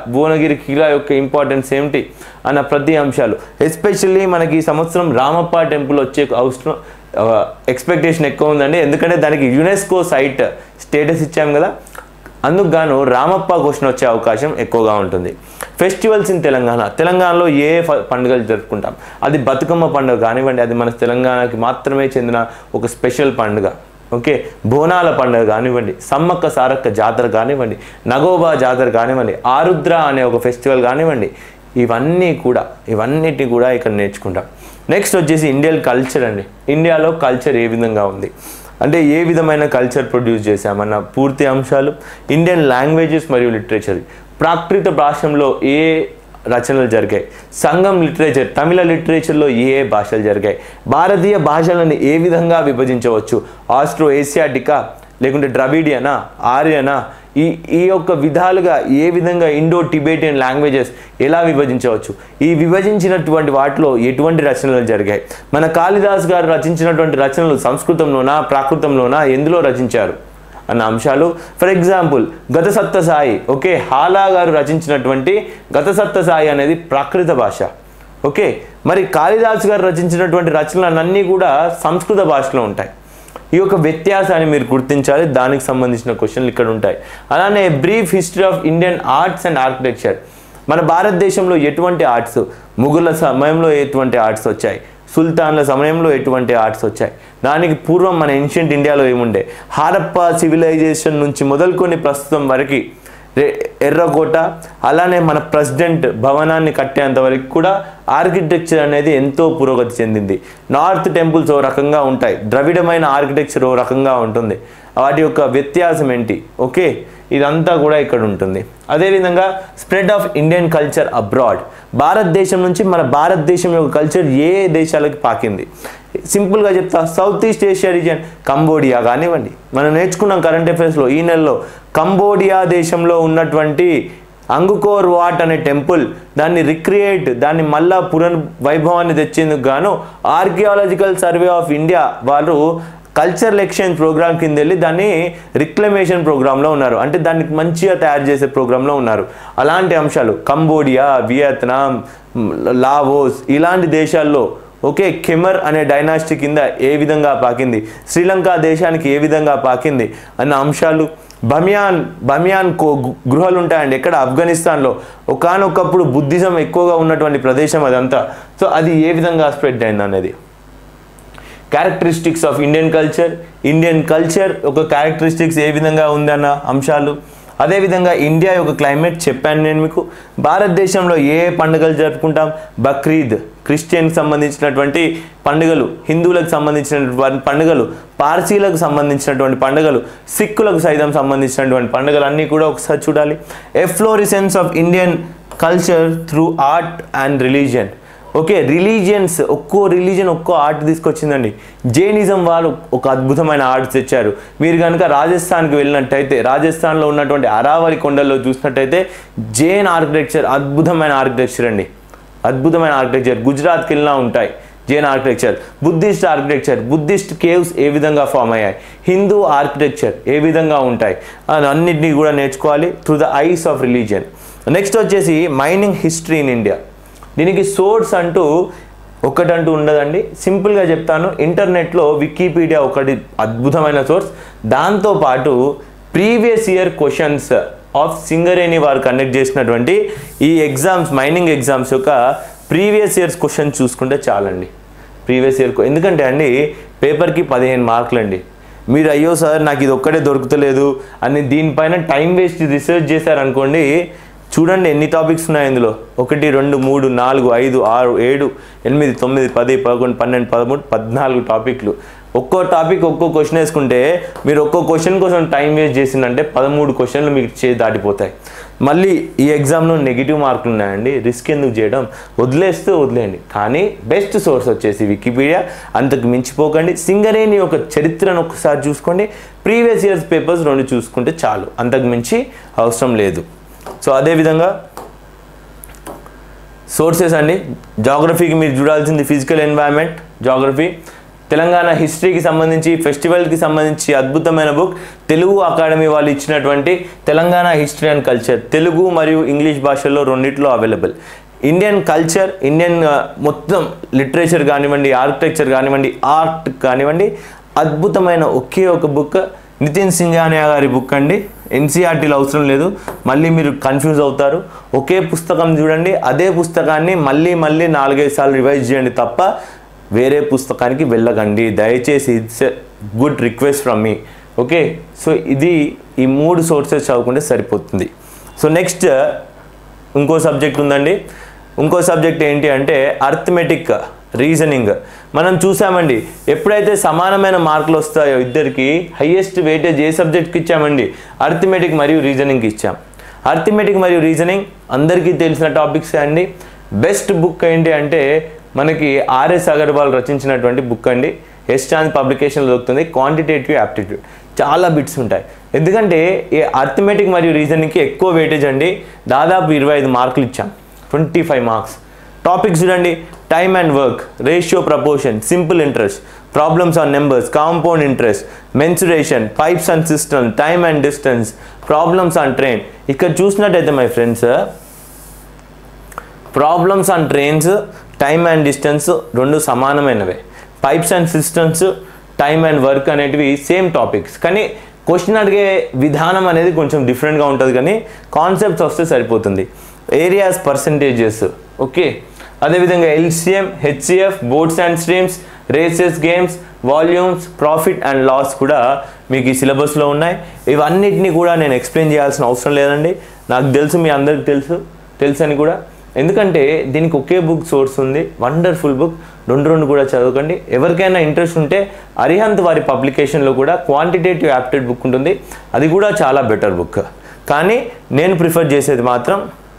ఖీలా యొక్క ఇంపార్టెన్స్ ఏంటి అన్న ప్రతి అంశాలు. ఎస్పెషల్లీ మనకి ఈ సంవత్సరం రామప్ప టెంపుల్ వచ్చే అవసరం ఎక్స్పెక్టేషన్ ఎక్కువ ఉందండి. ఎందుకంటే దానికి యునెస్కో సైట్ స్టేటస్ ఇచ్చాం కదా, అందుకు గాను రామప్ప క్వశ్చన్ వచ్చే అవకాశం ఎక్కువగా ఉంటుంది. ఫెస్టివల్స్ ఇన్ తెలంగాణలో ఏ పండుగలు జరుపుకుంటాం, అది బతుకమ్మ పండుగ కానివ్వండి, అది మన తెలంగాణకి మాత్రమే చెందిన ఒక స్పెషల్ పండుగ. ఓకే, బోనాల పండుగ కానివ్వండి, సమ్మక్క సారక్క జాతర కానివ్వండి, నగోబా జాతర కానివ్వండి, ఆరుద్ర అనే ఒక ఫెస్టివల్ కానివ్వండి, ఇవన్నిటిని కూడా ఇక్కడ నేర్చుకుంటాం. నెక్స్ట్ వచ్చేసి ఇండియన్ కల్చర్ అండి. ఇండియాలో కల్చర్ ఏ విధంగా ఉంది అంటే ఏ విధమైన కల్చర్ ప్రొడ్యూస్ చేశామన్న పూర్తి అంశాలు. ఇండియన్ లాంగ్వేజెస్ మరియు లిటరేచర్, ప్రాకృత భాషలో ఏ రచనలు జరిగాయి, సంగం లిటరేచర్, తమిళ లిటరేచర్లో ఏ భాషలు జరిగాయి, భారతీయ భాషలను ఏ విధంగా విభజించవచ్చు, ఆస్ట్రో ఏసియాటికా లేకుంటే ద్రవిడియనా, ఆర్యనా, ఈ యొక్క విధాలుగా ఏ విధంగా ఇండో టిబెటియన్ లాంగ్వేజెస్ ఎలా విభజించవచ్చు, ఈ విభజించినటువంటి వాటిలో ఎటువంటి రచనలు జరిగాయి, మన కాళిదాస్ గారు రచించినటువంటి రచనలు సంస్కృతంలోనా ప్రాకృతంలోనా ఎందులో రచించారు అన్న అంశాలు. For example Gathasaptashati, okay, Hala గారు రచించినటువంటి గతసప్తసాయి అనేది ప్రాకృత భాష. ఓకే, మరి కాళిదాస్ గారు రచించినటువంటి రచనలన్నీ కూడా సంస్కృత భాషలో ఉంటాయి. ఈ యొక్క వ్యత్యాసాన్ని మీరు గుర్తించాలి, దానికి సంబంధించిన క్వశ్చన్లు ఇక్కడ ఉంటాయి. అలానే brief history of Indian arts and architecture, మన భారతదేశంలో ఎటువంటి ఆర్ట్స్, ముఘుల సమయంలో ఎటువంటి ఆర్ట్స్ వచ్చాయి, సుల్తాన్ల సమయంలో ఎటువంటి ఆర్ట్స్ వచ్చాయి, దానికి పూర్వం మన ఏన్షియంట్ ఇండియాలో ఏముండే, హారప్ప సివిలైజేషన్ నుంచి మొదలుకొని ప్రస్తుతం వరకు ఎర్రకోట, అలానే మన ప్రెసిడెంట్ భవనాన్ని కట్టేంత వరకు కూడా ఆర్కిటెక్చర్ అనేది ఎంతో పురోగతి చెందింది. నార్త్ టెంపుల్స్ ఓ రకంగా ఉంటాయి, ద్రవిడమైన ఆర్కిటెక్చర్ ఓ రకంగా ఉంటుంది, వాటి యొక్క వ్యత్యాసం ఏంటి, ఓకే, ఇదంతా కూడా ఇక్కడ ఉంటుంది. అదేవిధంగా spread of Indian culture abroad, భారతదేశం నుంచి మన భారతదేశం యొక్క కల్చర్ ఏ దేశాలకు పాకింది. సింపుల్గా చెప్తా, South East Asia region, Cambodia కానివ్వండి, మనం నేర్చుకున్నాం కరెంట్ అఫైర్స్లో ఈ నెలలో, కంబోడియా దేశంలో ఉన్నటువంటి అంగుకోర్ వాట్ అనే టెంపుల్, దాన్ని రిక్రియేట్, దాన్ని మళ్ళా వైభవాన్ని తెచ్చేందుకు గాను ఆర్కియాలజికల్ సర్వే ఆఫ్ ఇండియా వాళ్ళు కల్చరల్ ఎక్స్చేంజ్ ప్రోగ్రామ్ కింద వెళ్ళి దాన్ని రిక్లమేషన్ ప్రోగ్రాంలో ఉన్నారు, అంటే దాన్ని మంచిగా తయారు చేసే ప్రోగ్రాంలో ఉన్నారు. అలాంటి అంశాలు కంబోడియా, వియత్నాం, లావోస్ ఇలాంటి దేశాల్లో ఓకే కెమర్ అనే డైనాసిటీ కింద ఏ విధంగా పాకింది, శ్రీలంక దేశానికి ఏ విధంగా పాకింది అన్న అంశాలు. బమియాన్ గృహాలు ఉంటాయండి ఎక్కడ, ఆఫ్ఘనిస్తాన్లో. ఒకానొకప్పుడు బుద్ధిజం ఎక్కువగా ఉన్నటువంటి ప్రదేశం అదంతా. సో అది ఏ విధంగా స్ప్రెడ్ అయింది అనేది. క్యారెక్టరిస్టిక్స్ ఆఫ్ ఇండియన్ కల్చర్ ఒక క్యారెక్టరిస్టిక్స్ ఏ విధంగా ఉందన్న అంశాలు. అదేవిధంగా ఇండియా యొక్క క్లైమేట్ చెప్పాను నేను మీకు. భారతదేశంలో ఏ పండుగలు జరుపుకుంటాం, బక్రీద్ క్రిస్టియన్కి సంబంధించినటువంటి పండుగలు, హిందువులకు సంబంధించినటువంటి పండుగలు, పార్సీలకు సంబంధించినటువంటి పండుగలు, సిక్కులకు సైతం సంబంధించినటువంటి పండుగలు అన్నీ కూడా ఒకసారి చూడాలి. Efflorescence of Indian culture through art and religion. Okay religions, ఒక్కో రిలీజియన్ ఒక్కో ఆర్ట్ తీసుకొచ్చిందండి. జైనిజం వాళ్ళు ఒక అద్భుతమైన ఆర్ట్ తెచ్చారు. మీరు కనుక రాజస్థాన్కి వెళ్ళినట్టయితే, రాజస్థాన్లో ఉన్నటువంటి అరావళి కొండల్లో చూసినట్టయితే జైన్ ఆర్కిటెక్చర్ అద్భుతమైన ఆర్కిటెక్చర్ అండి, అద్భుతమైన ఆర్కిటెక్చర్. గుజరాత్కి వెళ్ళినా ఉంటాయి Jain architecture. Buddhist architecture, Buddhist caves ఏ విధంగా ఫామ్ అయ్యాయి, హిందూ ఆర్కిటెక్చర్ ఏ విధంగా ఉంటాయి అన్నింటినీ కూడా నేర్చుకోవాలి through the eyes of religion. Next వచ్చేసి మైనింగ్ హిస్టరీ ఇన్ ఇండియా. దీనికి సోర్స్ ఒకటంటూ ఉండదండి, సింపుల్గా చెప్తాను. ఇంటర్నెట్లో వికీపీడియా ఒకటి అద్భుతమైన సోర్స్. దాంతోపాటు previous year questions of Singareni వారు కండక్ట్ చేసినటువంటి ఈ ఎగ్జామ్స్, మైనింగ్ ఎగ్జామ్స్ యొక్క ప్రీవియస్ ఇయర్స్ క్వశ్చన్ చూసుకుంటే చాలండి. ప్రీవియస్ ఇయర్ ఎందుకంటే అండి పేపర్కి 15 మార్కులు అండి. మీరు అయ్యో సార్ నాకు ఇది ఒక్కటే దొరుకుతలేదు అని దీనిపైన టైం వేస్ట్ రిసెర్చ్ చేశారనుకోండి, చూడండి ఎన్ని టాపిక్స్ ఉన్నాయి ఇందులో. 1 2 3 4 5 6 7 8 9 10 11 12 13 14 టాపిక్లు. ఒక్కో టాపిక్ ఒక్కో క్వశ్చన్ వేసుకుంటే మీరు ఒక్కో క్వశ్చన్ కోసం టైం వేస్ట్ చేసిందంటే 13 క్వశ్చన్లు మీకు చేసి దాటిపోతాయి. మళ్ళీ ఈ ఎగ్జామ్లో నెగిటివ్ మార్కులు ఉన్నాయండి, రిస్క్ ఎందుకు చేయడం, వదిలేయండి. కానీ బెస్ట్ సోర్స్ వచ్చేసి వికీపీడియా, అంతకు మించిపోకండి. సింగరేణి యొక్క చరిత్రను ఒకసారి చూసుకోండి, ప్రీవియస్ ఇయర్స్ పేపర్స్ 2 చూసుకుంటే చాలు, అంతకు మించి అవసరం లేదు. సో అదేవిధంగా సోర్సెస్ అండి. జాగ్రఫీకి మీరు చూడాల్సింది ఫిజికల్ ఎన్వైరన్మెంట్ జాగ్రఫీ. తెలంగాణ హిస్టరీకి సంబంధించి, ఫెస్టివల్కి సంబంధించి అద్భుతమైన బుక్ తెలుగు అకాడమీ వాళ్ళు ఇచ్చినటువంటి Telangana history and culture, Telugu మరియు ఇంగ్లీష్ భాషల్లో రెండిట్లో అవైలబుల్. ఇండియన్ కల్చర్, ఇండియన్ మొత్తం లిటరేచర్ కానివ్వండి, ఆర్కిటెక్చర్ కానివ్వండి, ఆర్ట్ కానివ్వండి, అద్భుతమైన ఒకే ఒక బుక్ నితిన్ సింఘానియా గారి బుక్ అండి. ఎన్సీఆర్టీలో అవసరం లేదు, మళ్ళీ మీరు కన్ఫ్యూజ్ అవుతారు. ఒకే పుస్తకం చూడండి, అదే పుస్తకాన్ని మళ్ళీ 4-5 సార్లు రివైజ్ చేయండి తప్ప వేరే పుస్తకానికి వెళ్ళకండి దయచేసి. It's a good request from me. Okay so ఇది ఈ 3 సోర్సెస్ చదువుకుంటే సరిపోతుంది. సో నెక్స్ట్ ఇంకో సబ్జెక్ట్ ఉందండి. ఇంకో సబ్జెక్ట్ ఏంటి అంటే అర్థమెటిక్ రీజనింగ్. మనం చూసామండి ఎప్పుడైతే సమానమైన మార్కులు వస్తాయో ఇద్దరికి హైయెస్ట్ వెయిటేజ్ ఏ సబ్జెక్ట్కి ఇచ్చామండి, అర్థమెటిక్ మరియు రీజనింగ్కి ఇచ్చాం. అర్థమెటిక్ మరియు రీజనింగ్ అందరికీ తెలిసిన టాపిక్స్ అండి. బెస్ట్ బుక్ ఏంటి అంటే మనకి ఆర్ఎస్ అగర్వాల్ రచించినటువంటి బుక్ అండి. ఎస్ చాంద్ పబ్లికేషన్లో దొరుకుతుంది. క్వాంటిటేటివ్ యాప్టిట్యూడ్ చాలా బిట్స్ ఉంటాయి. ఎందుకంటే ఈ అర్థమెటిక్ మరియు రీజనింగ్కి ఎక్కువ వెయిటేజ్ అండి. దాదాపు 25 మార్కులు ఇచ్చాం, 25 మార్క్స్. టాపిక్స్ చూడండి, time and work, ratio proportion, simple interest, problems on numbers, compound interest, mensuration, pipes and system, time and distance, problems on train. ఇక్కడ చూసినట్టయితే my friends problems on trains, time and distance 2 సమానమైనవే. Pipes and systems, time and work అనేటివి same topics, కానీ question అడిగే విధానం అనేది కొంచెం డిఫరెంట్గా ఉంటుంది, కానీ కాన్సెప్ట్స్ వస్తే సరిపోతుంది. Areas, percentages, okay. అదేవిధంగా LCM, HCF, boards and streams, races, games, volumes, profit and loss కూడా మీకు ఈ సిలబస్లో ఉన్నాయి. ఇవన్నిటిని కూడా నేను ఎక్స్ప్లెయిన్ చేయాల్సిన అవసరం లేదండి, నాకు తెలుసు, మీ అందరికి తెలుసు అని కూడా. ఎందుకంటే దీనికి ఒకే బుక్ సోర్స్ ఉంది, వండర్ఫుల్ బుక్. 2 కూడా చదవకండి. ఎవరికైనా ఇంట్రెస్ట్ ఉంటే అరిహంత్ వారి పబ్లికేషన్లో కూడా క్వాంటిటేటివ్ యాప్టిట్యూడ్ బుక్ ఉంటుంది, అది కూడా చాలా బెటర్ బుక్. కానీ నేను ప్రిఫర్ చేసేది మాత్రం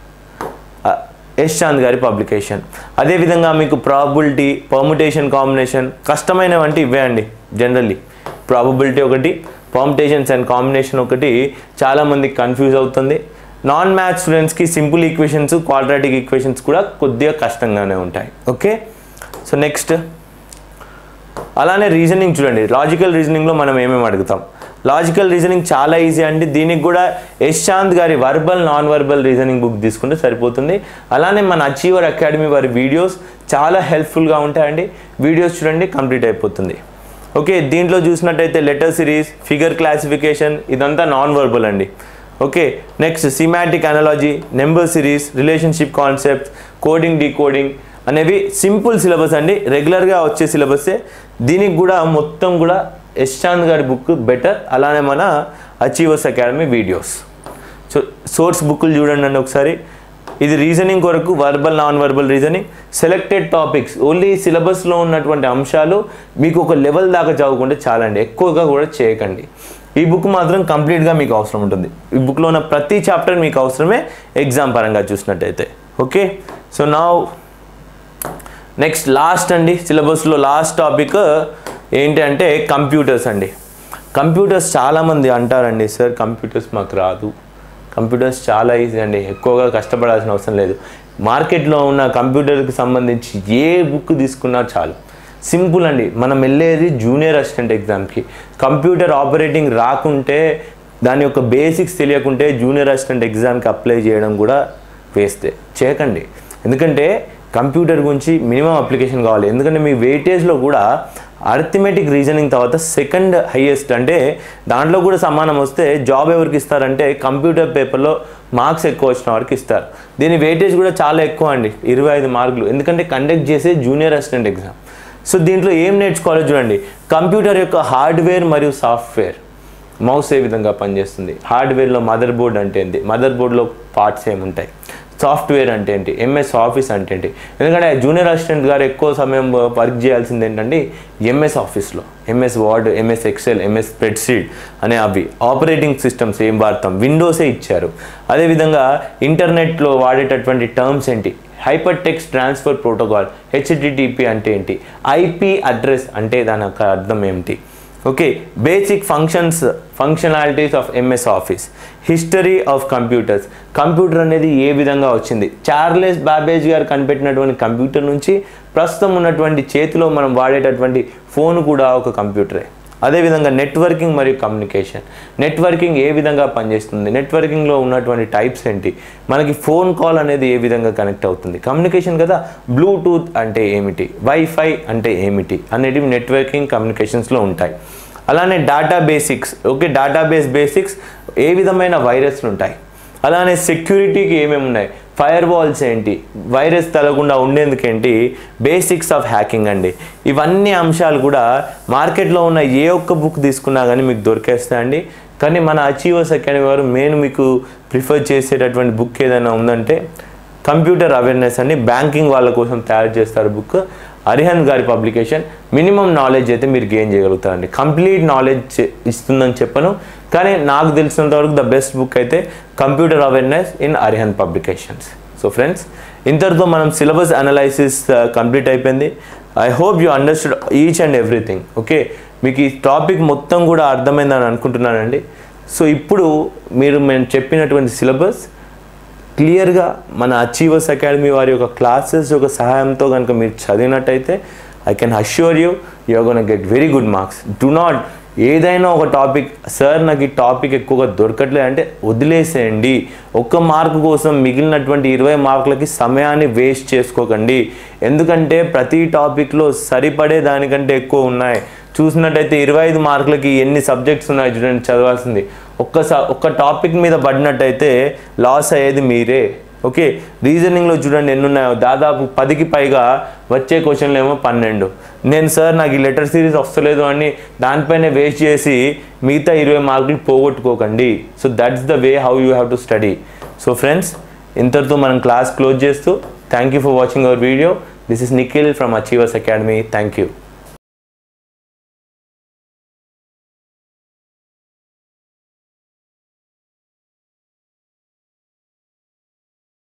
ఎస్ చాంద్ గారి పబ్లికేషన్. అదేవిధంగా మీకు ప్రాబబిలిటీ, పర్ముటేషన్, కాంబినేషన్ కష్టమైనవంటే ఇవే అండి. జనరల్లీ ప్రాబబిలిటీ ఒకటి, పర్ముటేషన్స్ అండ్ కాంబినేషన్ ఒకటి చాలామందికి కన్ఫ్యూజ్ అవుతుంది. నాన్ మ్యాథ్స్ స్టూడెంట్స్కి సింపుల్ ఈక్వేషన్స్, క్వాడ్రాటిక్ ఈక్వేషన్స్ కూడా కొద్దిగా కష్టంగానే ఉంటాయి. ఓకే సో నెక్స్ట్ అలానే రీజనింగ్ చూడండి, లాజికల్ రీజనింగ్లో మనం ఏమేమి అడుగుతాం. లాజికల్ రీజనింగ్ చాలా ఈజీ అండి. దీనికి కూడా యశ్శాంత్ గారి verbal non verbal reasoning book తీసుకుంటే సరిపోతుంది. అలానే మన అచీవర్ అకాడమీ వారి వీడియోస్ చాలా హెల్ప్ఫుల్గా ఉంటాయండి. వీడియోస్ చూడండి, కంప్లీట్ అయిపోతుంది. ఓకే, దీంట్లో చూసినట్టయితే లెటర్ సిరీస్, ఫిగర్ క్లాసిఫికేషన్ ఇదంతా నాన్ వర్బల్ అండి. Okay, next semantic analogy, number series, relationship concepts, coding decoding అనేవి సింపుల్ సిలబస్ అండి, రెగ్యులర్గా వచ్చే సిలబస్సే. దీనికి కూడా మొత్తం కూడా యశ్శాంత్ గారి బుక్ బెటర్. అలానే మన Achievers Academy videos. So source బుక్లు చూడండి అండి ఒకసారి. ఇది రీజనింగ్ కొరకు verbal non verbal reasoning, selected topics, only సిలబస్లో ఉన్నటువంటి అంశాలు మీకు ఒక లెవెల్ దాకా చదువుకుంటే చాలండి, ఎక్కువగా కూడా చేయకండి. ఈ బుక్ మాత్రం కంప్లీట్గా మీకు అవసరం ఉంటుంది. ఈ బుక్లో ఉన్న ప్రతి చాప్టర్ మీకు అవసరమే ఎగ్జామ్ పరంగా చూసినట్టయితే. ఓకే, సో నా నెక్స్ట్ లాస్ట్ అండి, సిలబస్లో లాస్ట్ టాపిక్ ఏంటి అంటే కంప్యూటర్స్ అండి. కంప్యూటర్స్ చాలామంది అంటారండి, సార్ కంప్యూటర్స్ మాకు రాదు. కంప్యూటర్స్ చాలా ఈజీ అండి, ఎక్కువగా కష్టపడాల్సిన అవసరం లేదు. మార్కెట్లో ఉన్న కంప్యూటర్కి సంబంధించి ఏ బుక్ తీసుకున్నా చాలు, సింపుల్ అండి. మనం వెళ్ళేది జూనియర్ అసిస్టెంట్ ఎగ్జామ్కి. కంప్యూటర్ ఆపరేటింగ్ రాకుంటే, దాని యొక్క బేసిక్స్ తెలియకుంటే జూనియర్ అసిస్టెంట్ ఎగ్జామ్కి అప్లై చేయడం కూడా వేస్తే చేయకండి. ఎందుకంటే కంప్యూటర్ గురించి మినిమం అప్లికేషన్ కావాలి. ఎందుకంటే మీ వెయిటేజ్లో కూడా అర్థమెటిక్ రీజనింగ్ తర్వాత సెకండ్ హైయెస్ట్, అంటే దాంట్లో కూడా సమానం వస్తే జాబ్ ఎవరికి ఇస్తారంటే కంప్యూటర్ పేపర్లో మార్క్స్ ఎక్కువ వచ్చిన వారికి ఇస్తారు. దీని వెయిటేజ్ కూడా చాలా ఎక్కువ అండి, 25 మార్కులు. ఎందుకంటే కండక్ట్ చేసే జూనియర్ అసిస్టెంట్ ఎగ్జామ్. సో దీంట్లో ఏం నేర్చుకోవాలో చూడండి. కంప్యూటర్ యొక్క హార్డ్వేర్ మరియు సాఫ్ట్వేర్, మౌస్ ఏ విధంగా పనిచేస్తుంది, హార్డ్వేర్లో మదర్ బోర్డ్ అంటే ఏంటి, మదర్ బోర్డ్లో పార్ట్స్ ఏముంటాయి, సాఫ్ట్వేర్ అంటే ఏంటి, ఎంఎస్ ఆఫీస్ అంటే ఏంటి. ఎందుకంటే జూనియర్ అసిస్టెంట్ గారు ఎక్కువ సమయం వర్క్ చేయాల్సింది ఏంటంటే ఎంఎస్ ఆఫీస్లో, MS Word, MS Excel, MS spreadsheet అనే అవి. ఆపరేటింగ్ సిస్టమ్స్ ఏం వాడతాం, విండోసే ఇచ్చారు. అదేవిధంగా ఇంటర్నెట్లో వాడేటటువంటి టర్మ్స్ ఏంటి, hyper text transfer protocol, HTTP అంటే ఏంటి, ఐపీ అడ్రస్ అంటే దాని యొక్క అర్థం ఏమిటి. Okay, basic functionalities of MS Office, history of computers, computer అనేది ఏ విధంగా వచ్చింది, చార్లెస్ బాబేజ్ గారు కనిపెట్టినటువంటి కంప్యూటర్ నుంచి ప్రస్తుతం ఉన్నటువంటి చేతిలో మనం వాడేటటువంటి ఫోన్ కూడా ఒక కంప్యూటరే. అదేవిధంగా నెట్వర్కింగ్ మరియు కమ్యూనికేషన్, నెట్వర్కింగ్ ఏ విధంగా పనిచేస్తుంది, నెట్వర్కింగ్లో ఉన్నటువంటి టైప్స్ ఏంటి, మనకి ఫోన్ కాల్ అనేది ఏ విధంగా కనెక్ట్ అవుతుంది, కమ్యూనికేషన్ కదా, బ్లూటూత్ అంటే ఏమిటి, వైఫై అంటే ఏమిటి అనేటివి నెట్వర్కింగ్ కమ్యూనికేషన్స్లో ఉంటాయి. అలానే data basics, okay, database basics, ఏ విధమైన వైరస్లు ఉంటాయి. అలానే సెక్యూరిటీకి ఏమేమి ఉన్నాయి, ఫైర్ వాల్స్ ఏంటి, వైరస్ తగలకుండా ఉండేందుకేంటి, బేసిక్స్ ఆఫ్ హ్యాకింగ్ అండి. ఇవన్నీ అంశాలు కూడా మార్కెట్లో ఉన్న ఏ ఒక్క బుక్ తీసుకున్నా కానీ మీకు దొరికేస్తాయండి. కానీ మన అచీవర్స్ అకాడమీ వారు మెయిన్ మీకు ప్రిఫర్ చేసేటటువంటి బుక్ ఏదైనా ఉందంటే కంప్యూటర్ అవేర్నెస్ అండి. బ్యాంకింగ్ వాళ్ళ కోసం తయారు చేస్తారు బుక్, అరిహంత్ గారి పబ్లికేషన్. మినిమం నాలెడ్జ్ అయితే మీరు గెయిన్ చేయగలుగుతారండి. కంప్లీట్ నాలెడ్జ్ ఇస్తుందని చెప్పను, కానీ నాకు తెలిసినంత వరకు ద బెస్ట్ బుక్ అయితే computer awareness in Arihant publications. So friends, ఇంతటితో మనం సిలబస్ అనాలైసిస్ కంప్లీట్ అయిపోయింది. I hope you understood each and everything. Okay, మీకు ఈ టాపిక్ మొత్తం కూడా అర్థమైందని అనుకుంటున్నానండి. సో ఇప్పుడు మీరు మేము చెప్పినటువంటి సిలబస్ క్లియర్గా మన అచీవర్స్ అకాడమీ వారి యొక్క క్లాసెస్ యొక్క సహాయంతో కనుక మీరు చదివినట్టయితే I can assure you are gonna get very good marks. Do not ఏదైనా ఒక టాపిక్, సార్ నాకు ఈ టాపిక్ ఎక్కువగా దొరకట్లేదు అంటే వదిలేసేయండి. ఒక్క మార్కు కోసం మిగిలినటువంటి 20 మార్కులకి సమయాన్ని వేస్ట్ చేసుకోకండి. ఎందుకంటే ప్రతి టాపిక్లో సరిపడే దానికంటే ఎక్కువ ఉన్నాయి. చూసినట్టయితే 25 మార్కులకి ఎన్ని సబ్జెక్ట్స్ ఉన్నాయి చూడండి చదవాల్సింది. ఒక్క టాపిక్ మీద పడినట్టయితే లాస్ అయ్యేది మీరే. ఓకే, రీజనింగ్లో చూడండి ఎన్ని ఉన్నాయో, దాదాపు 10కి పైగా, వచ్చే క్వశ్చన్లు ఏమో 12. నేను సార్ నాకు ఈ లెటర్ సిరీస్ వస్తలేదు అని దానిపైనే వేస్ట్ చేసి మిగతా 20 మార్కులు పోగొట్టుకోకండి. So that's the way how you have to study. So friends, ఇంతటితో మనం క్లాస్ క్లోజ్ చేస్తూ thank you for watching our video. This is Nikhil from Achievers Academy. Thank you.